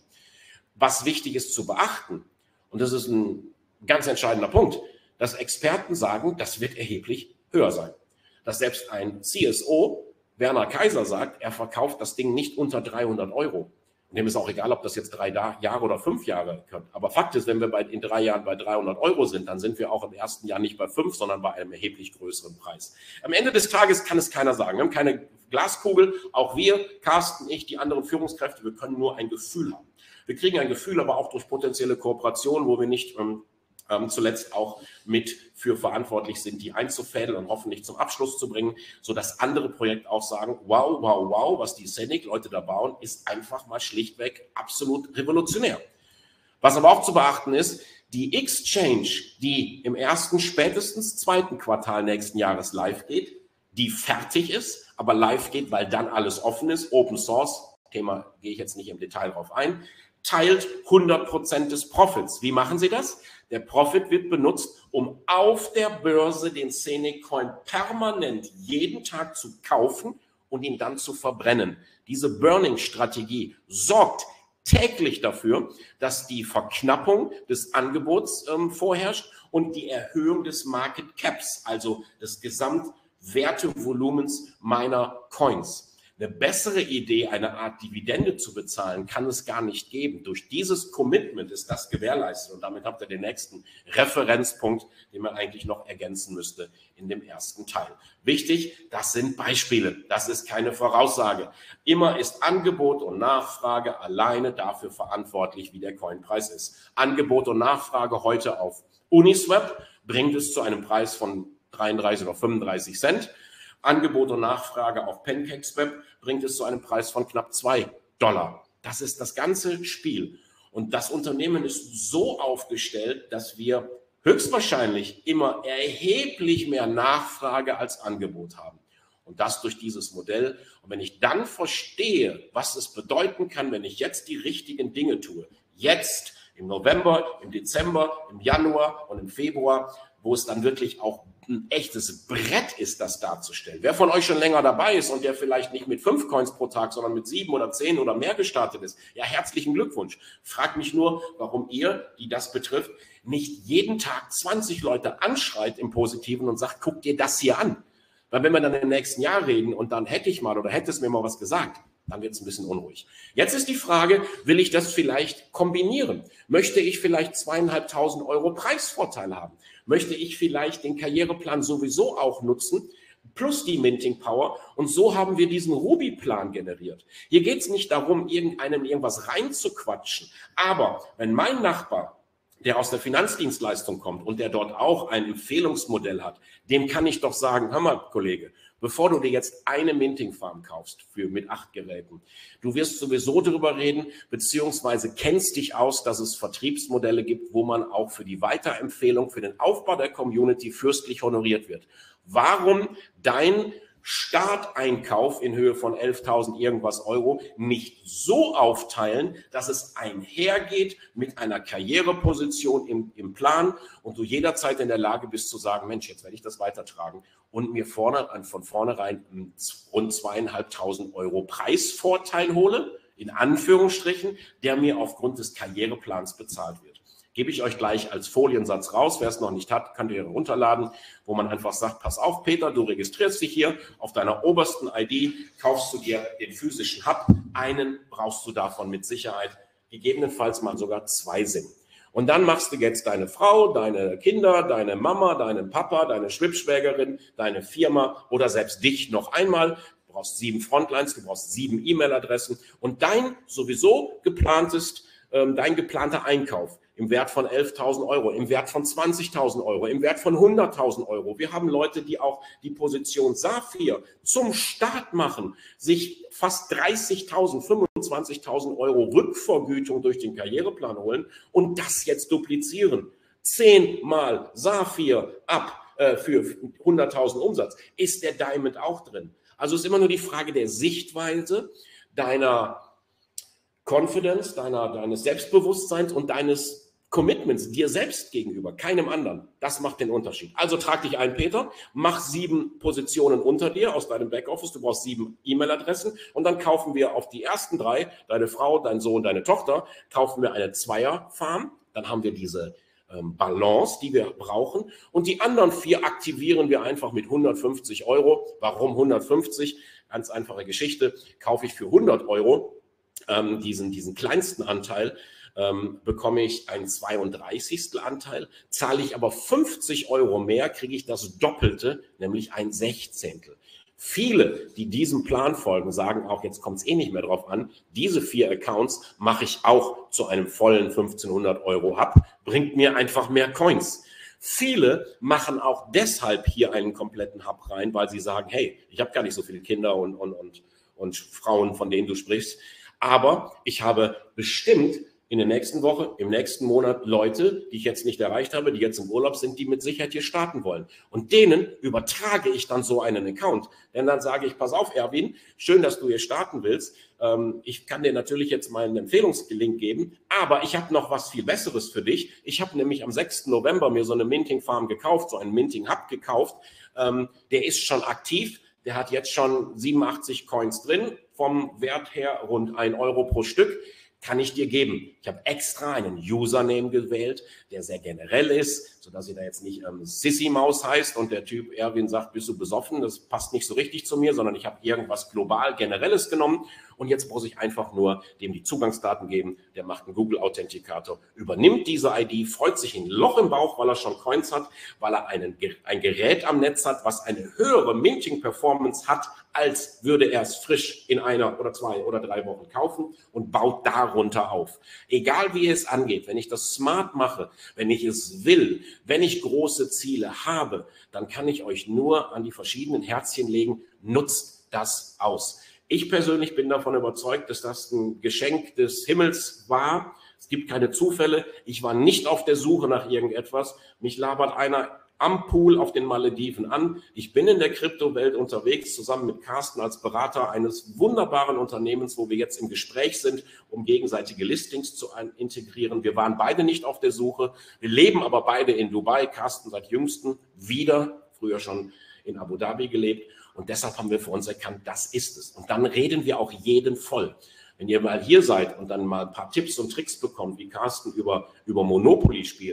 Was wichtig ist zu beachten, und das ist ein ganz entscheidender Punkt, dass Experten sagen, das wird erheblich höher sein. Dass selbst ein C S O, Werner Kaiser, sagt, er verkauft das Ding nicht unter dreihundert Euro. Und dem ist auch egal, ob das jetzt drei Jahre oder fünf Jahre können. Aber Fakt ist, wenn wir bei, in drei Jahren bei dreihundert Euro sind, dann sind wir auch im ersten Jahr nicht bei fünf, sondern bei einem erheblich größeren Preis. Am Ende des Tages kann es keiner sagen. Wir haben keine Glaskugel. Auch wir, Carsten, ich, die anderen Führungskräfte, wir können nur ein Gefühl haben. Wir kriegen ein Gefühl, aber auch durch potenzielle Kooperationen, wo wir nicht ähm, ähm, zuletzt auch mit für verantwortlich sind, die einzufädeln und hoffentlich zum Abschluss zu bringen, sodass andere Projekte auch sagen, wow, wow, wow, was die Scenic-Leute da bauen, ist einfach mal schlichtweg absolut revolutionär. Was aber auch zu beachten ist, die Exchange, die im ersten, spätestens zweiten Quartal nächsten Jahres live geht, die fertig ist, aber live geht, weil dann alles offen ist, Open Source, Thema gehe ich jetzt nicht im Detail drauf ein, teilt hundert Prozent des Profits. Wie machen sie das? Der Profit wird benutzt, um auf der Börse den Scenic Coin permanent jeden Tag zu kaufen und ihn dann zu verbrennen. Diese Burning-Strategie sorgt täglich dafür, dass die Verknappung des Angebots ähm, vorherrscht und die Erhöhung des Market Caps, also des Gesamtwertevolumens meiner Coins. Eine bessere Idee, eine Art Dividende zu bezahlen, kann es gar nicht geben. Durch dieses Commitment ist das gewährleistet und damit habt ihr den nächsten Referenzpunkt, den man eigentlich noch ergänzen müsste in dem ersten Teil. Wichtig, das sind Beispiele, das ist keine Voraussage. Immer ist Angebot und Nachfrage alleine dafür verantwortlich, wie der Coinpreis ist. Angebot und Nachfrage heute auf Uniswap bringt es zu einem Preis von dreiunddreißig oder fünfunddreißig Cent. Angebot und Nachfrage auf PancakeSwap bringt es zu einem Preis von knapp zwei Dollar. Das ist das ganze Spiel. Und das Unternehmen ist so aufgestellt, dass wir höchstwahrscheinlich immer erheblich mehr Nachfrage als Angebot haben. Und das durch dieses Modell. Und wenn ich dann verstehe, was es bedeuten kann, wenn ich jetzt die richtigen Dinge tue, jetzt im November, im Dezember, im Januar und im Februar, wo es dann wirklich auch ein echtes Brett ist, das darzustellen. Wer von euch schon länger dabei ist und der vielleicht nicht mit fünf Coins pro Tag, sondern mit sieben oder zehn oder mehr gestartet ist, ja, herzlichen Glückwunsch. Frag mich nur, warum ihr, die das betrifft, nicht jeden Tag zwanzig Leute anschreit im Positiven und sagt, guck dir das hier an. Weil wenn wir dann im nächsten Jahr reden und dann hätte ich mal oder hätte es mir mal was gesagt, Dann wird es ein bisschen unruhig. Jetzt ist die Frage, will ich das vielleicht kombinieren? Möchte ich vielleicht zweieinhalbtausend Euro Preisvorteil haben? Möchte ich vielleicht den Karriereplan sowieso auch nutzen, plus die Minting Power? Und so haben wir diesen Ruby-Plan generiert. Hier geht es nicht darum, irgendeinem irgendwas reinzuquatschen. Aber wenn mein Nachbar, der aus der Finanzdienstleistung kommt und der dort auch ein Empfehlungsmodell hat, dem kann ich doch sagen, hör mal, Kollege, bevor du dir jetzt eine Minting-Farm kaufst für, mit acht Geräten, du wirst sowieso darüber reden, beziehungsweise kennst dich aus, dass es Vertriebsmodelle gibt, wo man auch für die Weiterempfehlung, für den Aufbau der Community fürstlich honoriert wird. Warum dein Starteinkauf in Höhe von elftausend irgendwas Euro nicht so aufteilen, dass es einhergeht mit einer Karriereposition im, im Plan und du jederzeit in der Lage bist zu sagen, Mensch, jetzt werde ich das weitertragen und mir vorne, von vornherein rund zweieinhalbtausend Euro Preisvorteil hole, in Anführungsstrichen, der mir aufgrund des Karriereplans bezahlt wird. Gebe ich euch gleich als Foliensatz raus. Wer es noch nicht hat, könnt ihr runterladen, wo man einfach sagt, pass auf, Peter, du registrierst dich hier auf deiner obersten I D, kaufst du dir den physischen Hub. Einen brauchst du davon mit Sicherheit. Gegebenenfalls mal sogar zwei Sinn. Und dann machst du jetzt deine Frau, deine Kinder, deine Mama, deinen Papa, deine Schwibschwägerin, deine Firma oder selbst dich noch einmal. Du brauchst sieben Frontlines, du brauchst sieben E-Mail-Adressen und dein sowieso geplantes, ähm, dein geplanter Einkauf im Wert von elftausend Euro, im Wert von zwanzigtausend Euro, im Wert von hunderttausend Euro. Wir haben Leute, die auch die Position Saphir zum Start machen, sich fast dreißigtausend, fünfundzwanzigtausend Euro Rückvergütung durch den Karriereplan holen und das jetzt duplizieren. Zehnmal Saphir ab äh, für hunderttausend Umsatz. Ist der Diamond auch drin? Also ist immer nur die Frage der Sichtweise, deiner Confidence, deiner, deines Selbstbewusstseins und deines Commitments dir selbst gegenüber, keinem anderen. Das macht den Unterschied. Also trag dich ein, Peter, mach sieben Positionen unter dir aus deinem Backoffice. Du brauchst sieben E-Mail-Adressen und dann kaufen wir auf die ersten drei, deine Frau, dein Sohn, deine Tochter, kaufen wir eine Zweier-Farm. Dann haben wir diese ähm, Balance, die wir brauchen. Und die anderen vier aktivieren wir einfach mit hundertfünfzig Euro. Warum hundertfünfzig? Ganz einfache Geschichte. Kaufe ich für hundert Euro ähm, diesen, diesen kleinsten Anteil, Ähm, bekomme ich einen zweiunddreißigstel Anteil, zahle ich aber fünfzig Euro mehr, kriege ich das Doppelte, nämlich ein Sechzehntel. Viele, die diesem Plan folgen, sagen auch, jetzt kommt es eh nicht mehr drauf an, diese vier Accounts mache ich auch zu einem vollen fünfzehnhundert Euro Hub, bringt mir einfach mehr Coins. Viele machen auch deshalb hier einen kompletten Hub rein, weil sie sagen, hey, ich habe gar nicht so viele Kinder und, und, und, und Frauen, von denen du sprichst, aber ich habe bestimmt in der nächsten Woche, im nächsten Monat Leute, die ich jetzt nicht erreicht habe, die jetzt im Urlaub sind, die mit Sicherheit hier starten wollen. Und denen übertrage ich dann so einen Account. Denn dann sage ich, pass auf, Erwin, schön, dass du hier starten willst. Ich kann dir natürlich jetzt meinen Empfehlungslink geben, aber ich habe noch was viel Besseres für dich. Ich habe nämlich am sechsten November mir so eine Minting Farm gekauft, so einen Minting Hub gekauft. Der ist schon aktiv. Der hat jetzt schon siebenundachtzig Coins drin, vom Wert her rund ein Euro pro Stück. Kann ich dir geben. Ich habe extra einen Username gewählt, der sehr generell ist, sodass ihr da jetzt nicht ähm, Sissy-Maus heißt und der Typ Erwin sagt, bist du besoffen? Das passt nicht so richtig zu mir, sondern ich habe irgendwas global Generelles genommen und jetzt muss ich einfach nur dem die Zugangsdaten geben. Der macht einen Google-Authentikator, übernimmt diese I D, freut sich ein Loch im Bauch, weil er schon Coins hat, weil er einen, ein Gerät am Netz hat, was eine höhere Minting-Performance hat, als würde er es frisch in einer oder zwei oder drei Wochen kaufen und baut darunter auf. Egal wie es angeht, wenn ich das smart mache, wenn ich es will, wenn ich große Ziele habe, dann kann ich euch nur an die verschiedenen Herzchen legen, nutzt das aus. Ich persönlich bin davon überzeugt, dass das ein Geschenk des Himmels war. Es gibt keine Zufälle. Ich war nicht auf der Suche nach irgendetwas. Mich labert einer am Pool auf den Malediven an. Ich bin in der Kryptowelt unterwegs, zusammen mit Carsten als Berater eines wunderbaren Unternehmens, wo wir jetzt im Gespräch sind, um gegenseitige Listings zu integrieren. Wir waren beide nicht auf der Suche. Wir leben aber beide in Dubai. Carsten seit jüngsten wieder, früher schon in Abu Dhabi gelebt. Und deshalb haben wir für uns erkannt, das ist es. Und dann reden wir auch jeden voll. Wenn ihr mal hier seid und dann mal ein paar Tipps und Tricks bekommt, wie Carsten über, über Monopoly spielen,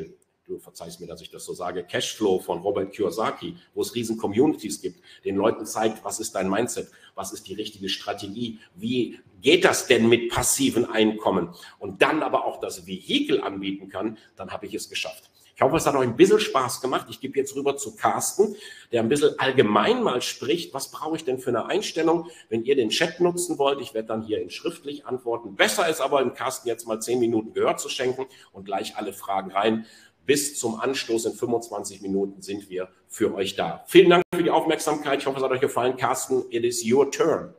du verzeihst mir, dass ich das so sage, Cashflow von Robert Kiyosaki, wo es riesen Communities gibt, den Leuten zeigt, was ist dein Mindset, was ist die richtige Strategie, wie geht das denn mit passiven Einkommen und dann aber auch das Vehikel anbieten kann, dann habe ich es geschafft. Ich hoffe, es hat euch ein bisschen Spaß gemacht. Ich gebe jetzt rüber zu Carsten, der ein bisschen allgemein mal spricht. Was brauche ich denn für eine Einstellung, wenn ihr den Chat nutzen wollt? Ich werde dann hier in schriftlich antworten. Besser ist aber, im Carsten jetzt mal zehn Minuten Gehör zu schenken und gleich alle Fragen rein. Bis zum Anstoß in fünfundzwanzig Minuten sind wir für euch da. Vielen Dank für die Aufmerksamkeit. Ich hoffe, es hat euch gefallen. Carsten, it is your turn.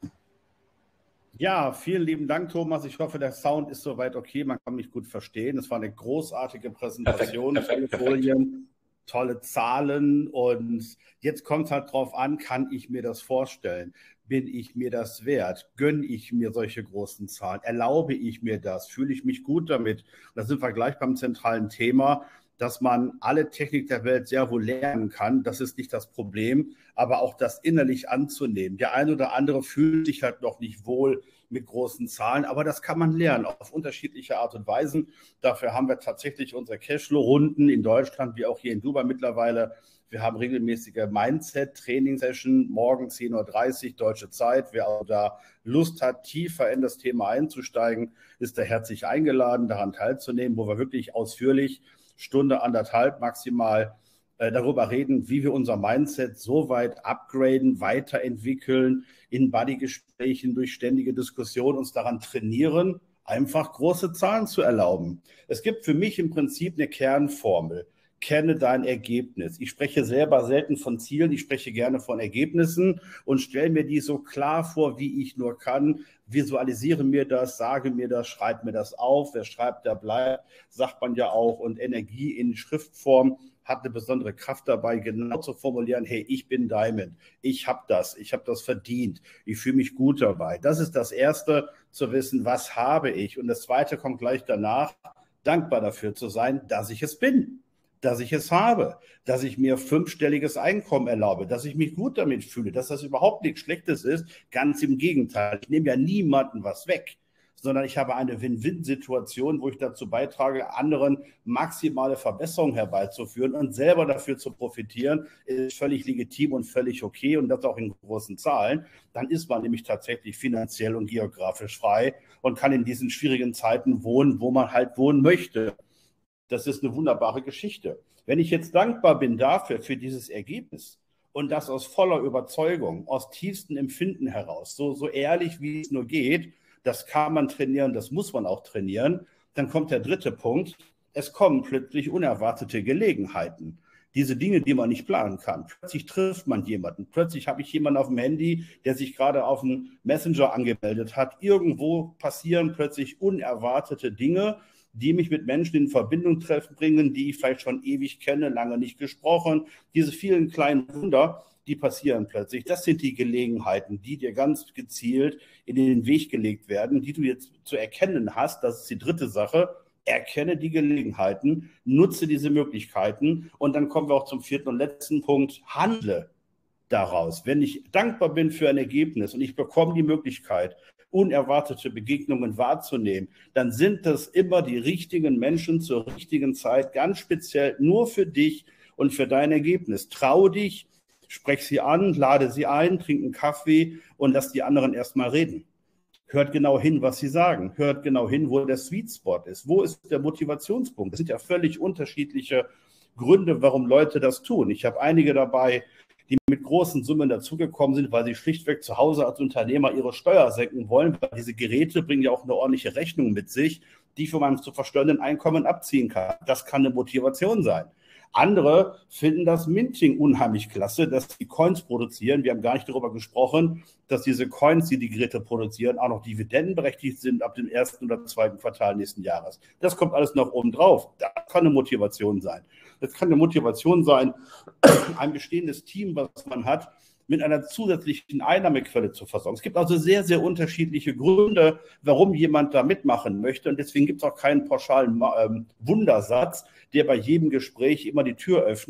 Ja, vielen lieben Dank, Thomas. Ich hoffe, der Sound ist soweit okay. Man kann mich gut verstehen. Es war eine großartige Präsentation, perfekt, perfekt, tolle Folien, tolle Zahlen. Und jetzt kommt es halt drauf an, kann ich mir das vorstellen? Bin ich mir das wert? Gönne ich mir solche großen Zahlen? Erlaube ich mir das? Fühle ich mich gut damit? Und da sind wir gleich beim zentralen Thema, dass man alle Technik der Welt sehr wohl lernen kann. Das ist nicht das Problem, aber auch das innerlich anzunehmen. Der eine oder andere fühlt sich halt noch nicht wohl mit großen Zahlen, aber das kann man lernen auf unterschiedliche Art und Weisen. Dafür haben wir tatsächlich unsere Cashflow-Runden in Deutschland, wie auch hier in Dubai mittlerweile. Wir haben regelmäßige Mindset-Training-Session, morgen zehn Uhr dreißig deutsche Zeit. Wer auch da Lust hat, tiefer in das Thema einzusteigen, ist da herzlich eingeladen, daran teilzunehmen, wo wir wirklich ausführlich Stunde, anderthalb maximal äh, darüber reden, wie wir unser Mindset so weit upgraden, weiterentwickeln, in Buddy-Gesprächen durch ständige Diskussion uns daran trainieren, einfach große Zahlen zu erlauben. Es gibt für mich im Prinzip eine Kernformel. Kenne dein Ergebnis. Ich spreche selber selten von Zielen, ich spreche gerne von Ergebnissen und stelle mir die so klar vor, wie ich nur kann. Visualisiere mir das, sage mir das, schreibe mir das auf. Wer schreibt, der bleibt, sagt man ja auch. Und Energie in Schriftform hat eine besondere Kraft dabei, genau zu formulieren, hey, ich bin Diamond, ich habe das, ich habe das verdient, ich fühle mich gut dabei. Das ist das Erste, zu wissen, was habe ich. Und das Zweite kommt gleich danach, dankbar dafür zu sein, dass ich es bin. Dass ich es habe, dass ich mir fünfstelliges Einkommen erlaube, dass ich mich gut damit fühle, dass das überhaupt nichts Schlechtes ist. Ganz im Gegenteil. Ich nehme ja niemandem was weg, sondern ich habe eine Win-Win-Situation, wo ich dazu beitrage, anderen maximale Verbesserungen herbeizuführen und selber dafür zu profitieren, ist völlig legitim und völlig okay und das auch in großen Zahlen. Dann ist man nämlich tatsächlich finanziell und geografisch frei und kann in diesen schwierigen Zeiten wohnen, wo man halt wohnen möchte. Das ist eine wunderbare Geschichte. Wenn ich jetzt dankbar bin dafür, für dieses Ergebnis und das aus voller Überzeugung, aus tiefstem Empfinden heraus, so, so ehrlich wie es nur geht, das kann man trainieren, das muss man auch trainieren, dann kommt der dritte Punkt, es kommen plötzlich unerwartete Gelegenheiten. Diese Dinge, die man nicht planen kann. Plötzlich trifft man jemanden. Plötzlich habe ich jemanden auf dem Handy, der sich gerade auf einen Messenger angemeldet hat. Irgendwo passieren plötzlich unerwartete Dinge, die mich mit Menschen in Verbindung treffen bringen, die ich vielleicht schon ewig kenne, lange nicht gesprochen. Diese vielen kleinen Wunder, die passieren plötzlich. Das sind die Gelegenheiten, die dir ganz gezielt in den Weg gelegt werden, die du jetzt zu erkennen hast. Das ist die dritte Sache. Erkenne die Gelegenheiten, nutze diese Möglichkeiten und dann kommen wir auch zum vierten und letzten Punkt. Handle daraus. Wenn ich dankbar bin für ein Ergebnis und ich bekomme die Möglichkeit, unerwartete Begegnungen wahrzunehmen, dann sind das immer die richtigen Menschen zur richtigen Zeit, ganz speziell nur für dich und für dein Ergebnis. Trau dich, sprech sie an, lade sie ein, trink einen Kaffee und lass die anderen erstmal reden. Hört genau hin, was sie sagen. Hört genau hin, wo der Sweet Spot ist. Wo ist der Motivationspunkt? Es sind ja völlig unterschiedliche Gründe, warum Leute das tun. Ich habe einige dabei, die mit großen Summen dazugekommen sind, weil sie schlichtweg zu Hause als Unternehmer ihre Steuer senken wollen. Weil diese Geräte bringen ja auch eine ordentliche Rechnung mit sich, die ich von meinem zu versteuernden Einkommen abziehen kann. Das kann eine Motivation sein. Andere finden das Minting unheimlich klasse, dass die Coins produzieren. Wir haben gar nicht darüber gesprochen, dass diese Coins, die die Geräte produzieren, auch noch dividendenberechtigt sind ab dem ersten oder zweiten Quartal nächsten Jahres. Das kommt alles noch oben drauf. Das kann eine Motivation sein. Das kann eine Motivation sein, ein bestehendes Team, was man hat, mit einer zusätzlichen Einnahmequelle zu versorgen. Es gibt also sehr, sehr unterschiedliche Gründe, warum jemand da mitmachen möchte. Und deswegen gibt es auch keinen pauschalen ähm, Wundersatz, der bei jedem Gespräch immer die Tür öffnet.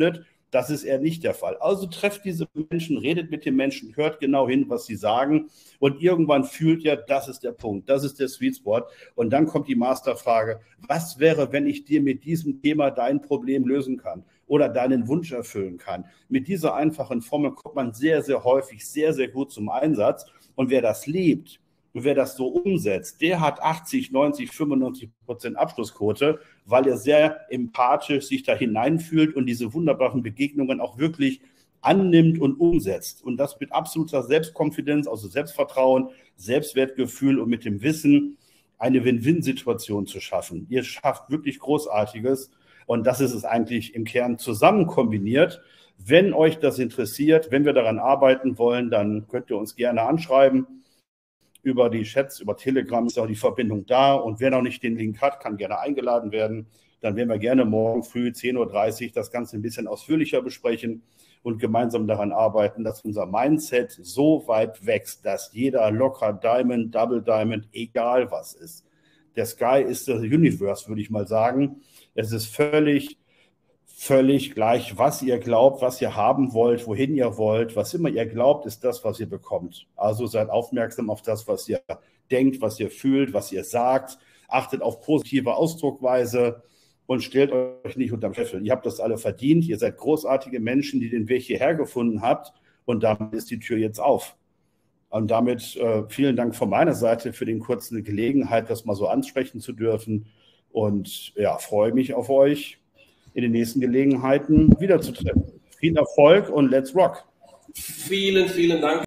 Das ist eher nicht der Fall. Also trefft diese Menschen, redet mit den Menschen, hört genau hin, was sie sagen und irgendwann fühlt ihr, das ist der Punkt, das ist der Sweet Spot und dann kommt die Masterfrage, was wäre, wenn ich dir mit diesem Thema dein Problem lösen kann oder deinen Wunsch erfüllen kann? Mit dieser einfachen Formel kommt man sehr, sehr häufig sehr, sehr gut zum Einsatz und wer das lebt, und wer das so umsetzt, der hat achtzig, neunzig, fünfundneunzig Prozent Abschlussquote, weil er sehr empathisch sich da hineinfühlt und diese wunderbaren Begegnungen auch wirklich annimmt und umsetzt. Und das mit absoluter Selbstkonfidenz, also Selbstvertrauen, Selbstwertgefühl und mit dem Wissen, eine Win-Win-Situation zu schaffen. Ihr schafft wirklich Großartiges und das ist es eigentlich im Kern zusammen kombiniert. Wenn euch das interessiert, wenn wir daran arbeiten wollen, dann könnt ihr uns gerne anschreiben. Über die Chats, über Telegram ist auch die Verbindung da. Und wer noch nicht den Link hat, kann gerne eingeladen werden. Dann werden wir gerne morgen früh zehn Uhr dreißig das Ganze ein bisschen ausführlicher besprechen und gemeinsam daran arbeiten, dass unser Mindset so weit wächst, dass jeder locker Diamond, Double Diamond, egal was ist. Der Sky ist the Universe, würde ich mal sagen. Es ist völlig Völlig gleich, was ihr glaubt, was ihr haben wollt, wohin ihr wollt. Was immer ihr glaubt, ist das, was ihr bekommt. Also seid aufmerksam auf das, was ihr denkt, was ihr fühlt, was ihr sagt. Achtet auf positive Ausdruckweise und stellt euch nicht unterm Scheffel. Ihr habt das alle verdient. Ihr seid großartige Menschen, die den Weg hierher gefunden habt. Und damit ist die Tür jetzt auf. Und damit äh, vielen Dank von meiner Seite für den kurzen Gelegenheit, das mal so ansprechen zu dürfen. Und ja, freue mich auf euch in den nächsten Gelegenheiten wiederzutreffen. Viel Erfolg und let's rock! Vielen, vielen Dank.